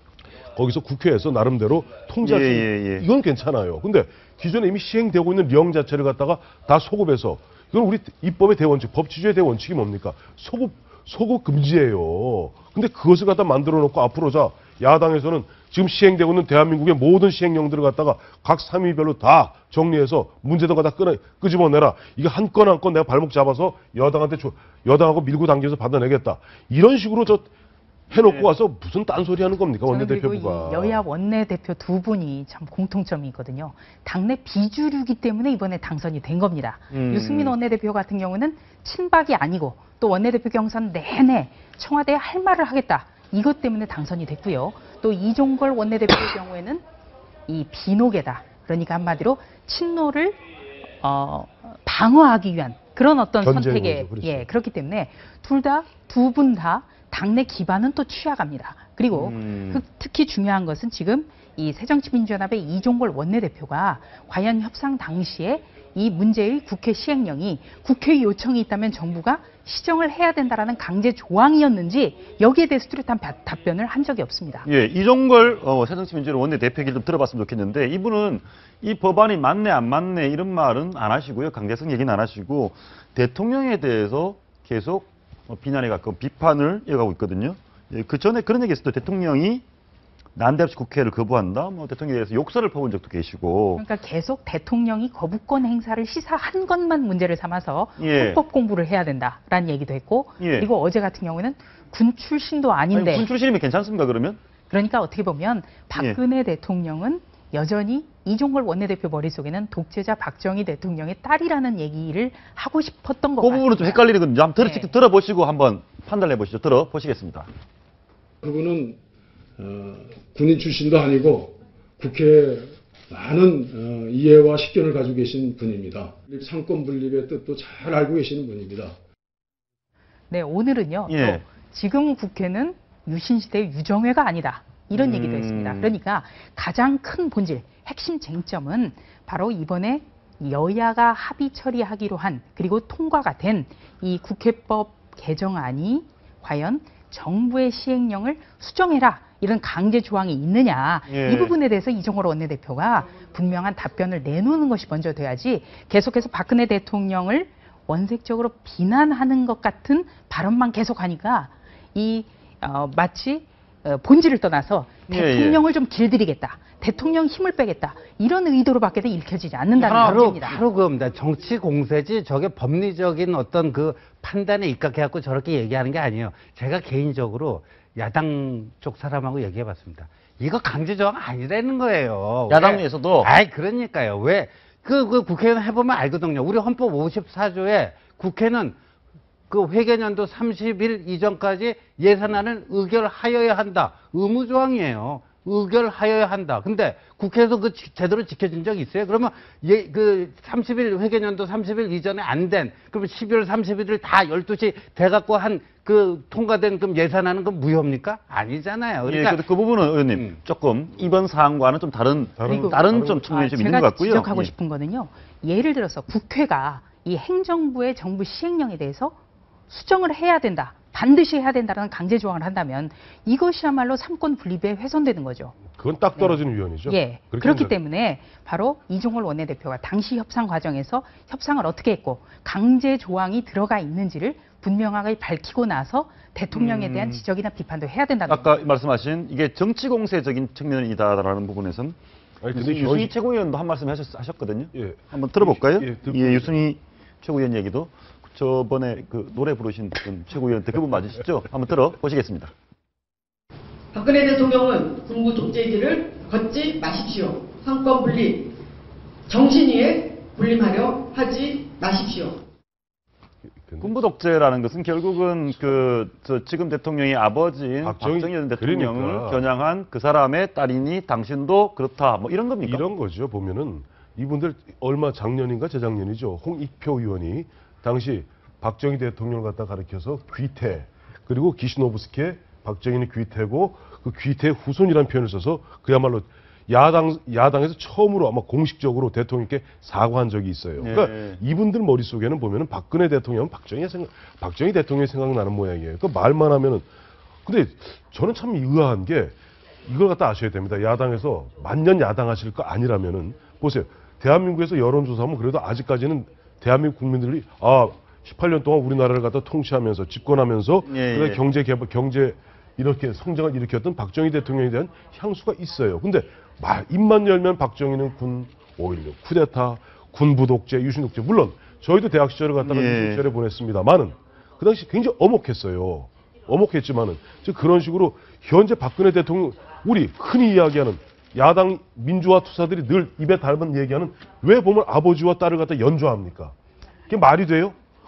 거기서 국회에서 나름대로 통제할 수
예,
있는
예, 예.
이건 괜찮아요. 근데 기존에 이미 시행되고 있는 령 자체를 갖다가 다 소급해서 이건 우리 입법의 대원칙, 법치주의 대원칙이 뭡니까? 소급 소급 금지예요. 근데 그것을 갖다 만들어 놓고 앞으로 자 야당에서는 지금 시행되고 있는 대한민국의 모든 시행령들을 갖다가 각 상임위별로 다 정리해서 문제된 거 다 끄, 끄집어내라. 이게 한 건 한 건 내가 발목 잡아서 여당한테 줘, 여당하고 밀고 당겨서 받아내겠다. 이런 식으로 저 해놓고
네.
와서 무슨 딴소리 하는 겁니까?
저는 그리고
원내대표부가.
이 여야 원내대표 두 분이 참 공통점이 있거든요. 당내 비주류기 때문에 이번에 당선이 된 겁니다.
음.
유승민 원내대표 같은 경우는 친박이 아니고 또 원내대표 경선 내내 청와대에 할 말을 하겠다. 이것 때문에 당선이 됐고요. 또 이종걸 원내대표의 경우에는 이 비노계다. 그러니까 한마디로 친노를 어, 방어하기 위한 그런 어떤 선택에
그렇죠.
예 그렇기 때문에 둘 다 두 분 다 당내 기반은 또 취약합니다. 그리고
음.
그, 특히 중요한 것은 지금 이 새정치민주연합의 이종걸 원내대표가 과연 협상 당시에 이 문제의 국회 시행령이 국회 요청이 있다면 정부가 시정을 해야 된다라는 강제 조항이었는지 여기에 대해서 뚜렷한 바, 답변을 한 적이 없습니다.
예, 이종걸 어, 새정치민주연합 원내대표 얘기를 좀 들어봤으면 좋겠는데 이분은 이 법안이 맞네 안 맞네 이런 말은 안 하시고요. 강제성 얘기는 안 하시고 대통령에 대해서 계속 어, 비난에 가까운 비판을 이어가고 있거든요. 예, 그 전에 그런 얘기 했을 때 대통령이 난데없이 국회를 거부한다. 뭐 대통령에 대해서 욕설을 퍼본 적도 계시고.
그러니까 계속 대통령이 거부권 행사를 시사한 것만 문제를 삼아서
예.
헌법 공부를 해야 된다라는 얘기도 했고
예.
그리고 어제 같은 경우에는 군 출신도 아닌데
아니, 군 출신이면 괜찮습니까 그러면?
그러니까 어떻게 보면 박근혜 예. 대통령은 여전히 이종걸 원내대표 머릿속에는 독재자 박정희 대통령의 딸이라는 얘기를 하고 싶었던 것
그
같아요.
부분은 좀 헷갈리거든요. 한번 들어,
네.
들어보시고 한번 판단해 보시죠. 들어보시겠습니다.
그분은 어, 군인 출신도 아니고 국회에 많은 어, 이해와 식견을 가지고 계신 분입니다. 상권 분립의 뜻도 잘 알고 계시는 분입니다.
네, 오늘은요.
예.
또 지금 국회는 유신시대의 유정회가 아니다. 이런
음.
얘기도 했습니다. 그러니까 가장 큰 본질, 핵심 쟁점은 바로 이번에 여야가 합의 처리하기로 한 그리고 통과가 된 이 국회법 개정안이 과연 정부의 시행령을 수정해라. 이런 강제 조항이 있느냐.
예.
이 부분에 대해서 이종걸 원내대표가 분명한 답변을 내놓는 것이 먼저 돼야지 계속해서 박근혜 대통령을 원색적으로 비난하는 것 같은 발언만 계속하니까 이 어, 마치 어, 본질을 떠나서
예,
대통령을 좀 길들이겠다. 대통령 힘을 빼겠다. 이런 의도로밖에 읽혀지지 않는다는
바로,
문제입니다.
바로 그겁니다. 정치 공세지 저게 법리적인 어떤 그 판단에 입각해갖고 저렇게 얘기하는 게 아니에요. 제가 개인적으로 야당 쪽 사람하고 얘기해봤습니다. 이거 강제조항 아니라는 거예요.
야당에서도?
아이, 그러니까요. 왜? 그, 그 국회의원 해보면 알거든요. 우리 헌법 오십사 조에 국회는 그 회계년도 삼십 일 이전까지 예산안을 의결하여야 한다. 의무조항이에요. 의결하여야 한다. 근데 국회에서 그 지, 제대로 지켜진 적이 있어요? 그러면 예, 그 삼십 일 회계년도 삼십 일 이전에 안 된, 그러면 십이월 삼십일 일 다 열두 시 돼갖고 한 그 통과된 그 예산안은 그 무효입니까? 아니잖아요.
그러니까 예, 그 부분은 의원님 음. 조금 이번 사안과는 좀 다른 다른, 다른 좀 측면이
아,
좀 있는 것 같고요.
제가 지적하고
예.
싶은 거는요. 예를 들어서 국회가 이 행정부의 정부 시행령에 대해서 수정을 해야 된다. 반드시 해야 된다는 강제 조항을 한다면 이것이야말로 삼권 분립에 훼손되는 거죠.
그건 딱 떨어지는 네. 위원이죠.
예. 그렇기 때문에 바로 이종걸 원내대표가 당시 협상 과정에서 협상을 어떻게 했고 강제 조항이 들어가 있는지를 분명하게 밝히고 나서 대통령에 대한
음.
지적이나 비판도 해야 된다는
아까
겁니다.
말씀하신 이게 정치 공세적인 측면이다라는 부분에선
아니,
유승,
현실...
유승희 최고위원도 한 말씀 하셨, 하셨거든요.
예.
한번 들어볼까요?
예,
예, 예 유승희 최고위원 얘기도 저번에 그 노래 부르신 분 최고위원 때 그분 맞으시죠? 한번 들어보시겠습니다.
박근혜 대통령은 군부 독재지를 걷지 마십시오. 상권 분립, 정신위에 군림하려 하지 마십시오.
군부 독재라는 것은 결국은 그 저 지금 대통령의 아버지인
박정희,
박정희 전 대통령을
그러니까.
겨냥한 그 사람의 딸이니 당신도 그렇다 뭐 이런 겁니까?
이런 거죠. 보면은 이분들 얼마 작년인가 재작년이죠. 홍익표 의원이 당시 박정희 대통령을 갖다 가리켜서 귀태 그리고 기시노브스케 박정희는 귀태고 그 귀태의 후손이라는 표현을 써서 그야말로 야당 야당에서 처음으로 아마 공식적으로 대통령께 사과한 적이 있어요. 그러니까
네.
이분들 머릿속에는 보면은 박근혜 대통령, 박정희 생각, 박정희 대통령이 생각나는 모양이에요. 그 말만 하면은 근데 저는 참 의아한 게 이걸 갖다 아셔야 됩니다. 야당에서 만년 야당하실 거 아니라면은 보세요. 대한민국에서 여론조사하면 그래도 아직까지는 대한민국 국민들이 아 십팔 년 동안 우리나라를 갖다 통치하면서 집권하면서
예,
그래
예.
경제 개발 경제 이렇게 성장을 일으켰던 박정희 대통령에 대한 향수가 있어요. 근데 말 입만 열면 박정희는 군 오일육 쿠데타, 군부 독재, 유신 독재. 물론 저희도 대학 시절을 갖다가
예.
유신 시절에 보냈습니다만은 그 당시 굉장히 엄혹했어요. 엄혹했지만은 즉 그런 식으로 현재 박근혜 대통령 우리 흔히 이야기하는 야당 민주화 투사들이 늘 입에 달면 얘기하는 왜 보면 아버지와 딸을 갖다 연좌합니까? 그게 말이 돼요?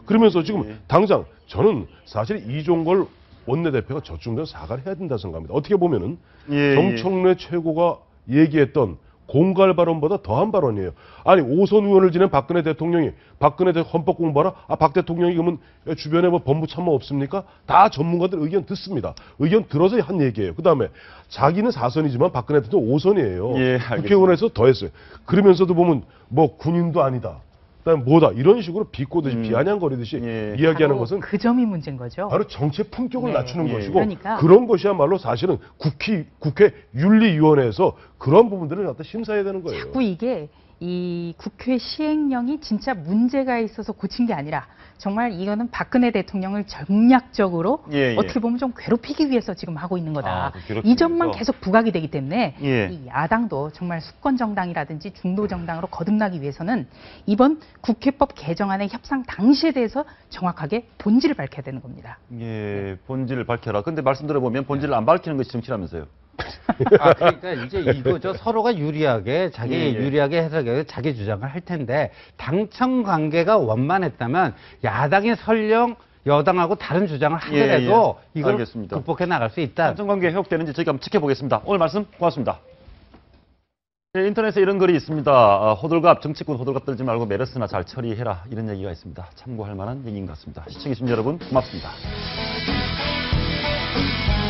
그러면서 지금
예.
당장 저는 사실 이종걸 원내대표가 저쯤 되면 사과를 해야 된다 생각합니다. 어떻게 보면은
예,
정청래 최고가 얘기했던 공갈 발언보다 더한 발언이에요. 아니 오선 의원을 지낸 박근혜 대통령이 박근혜 대 헌법 공부하라? 아, 박 대통령이 그러면 주변에 뭐 법무 참모 없습니까? 다 전문가들 의견 듣습니다. 의견 들어서 한 얘기예요. 그 다음에 자기는 사선이지만 박근혜 대통령 오선이에요.
예, 알겠습니다.
국회의원에서 더했어요. 그러면서도 보면 뭐 군인도 아니다. 그다음에 뭐다 이런 식으로 비꼬듯이
음.
비아냥거리듯이
예.
이야기하는
바로
것은
그 점이 문제인 거죠.
바로 정치의 품격을
네.
낮추는
예.
것이고
그러니까.
그런 것이야말로 사실은 국회, 국회 윤리위원회에서 그런 부분들을 갖다 심사해야 되는 거예요.
자꾸 이게 이 국회 시행령이 진짜 문제가 있어서 고친 게 아니라 정말 이거는 박근혜 대통령을 전략적으로
예, 예.
어떻게 보면 좀 괴롭히기 위해서 지금 하고 있는 거다.
아, 그 괴롭히기
이 점만
위해서.
계속 부각이 되기 때문에
예.
이 야당도 정말 수권 정당이라든지 중도 정당으로 거듭나기 위해서는 이번 국회법 개정안의 협상 당시에 대해서 정확하게 본질을 밝혀야 되는 겁니다.
예, 본질을 밝혀라. 근데 말씀 들어보면 본질을 안 밝히는 것이 정치라면서요.
아, 그러니까 이제 이거죠. 서로가 유리하게 자기
예, 예.
유리하게 해석해서 자기 주장을 할 텐데 당청 관계가 원만했다면 야당이 설령 여당하고 다른 주장을 하더라도
예, 예.
이걸
알겠습니다.
극복해 나갈 수 있다.
당청관계 회복되는지 저희가 한번 지켜보겠습니다. 오늘 말씀 고맙습니다. 네, 인터넷에 이런 글이 있습니다. 아, 호들갑, 정치권 호들갑 떨지 말고 메르스나 잘 처리해라. 이런 얘기가 있습니다. 참고할 만한 얘기인 것 같습니다. 시청해주신 여러분 고맙습니다.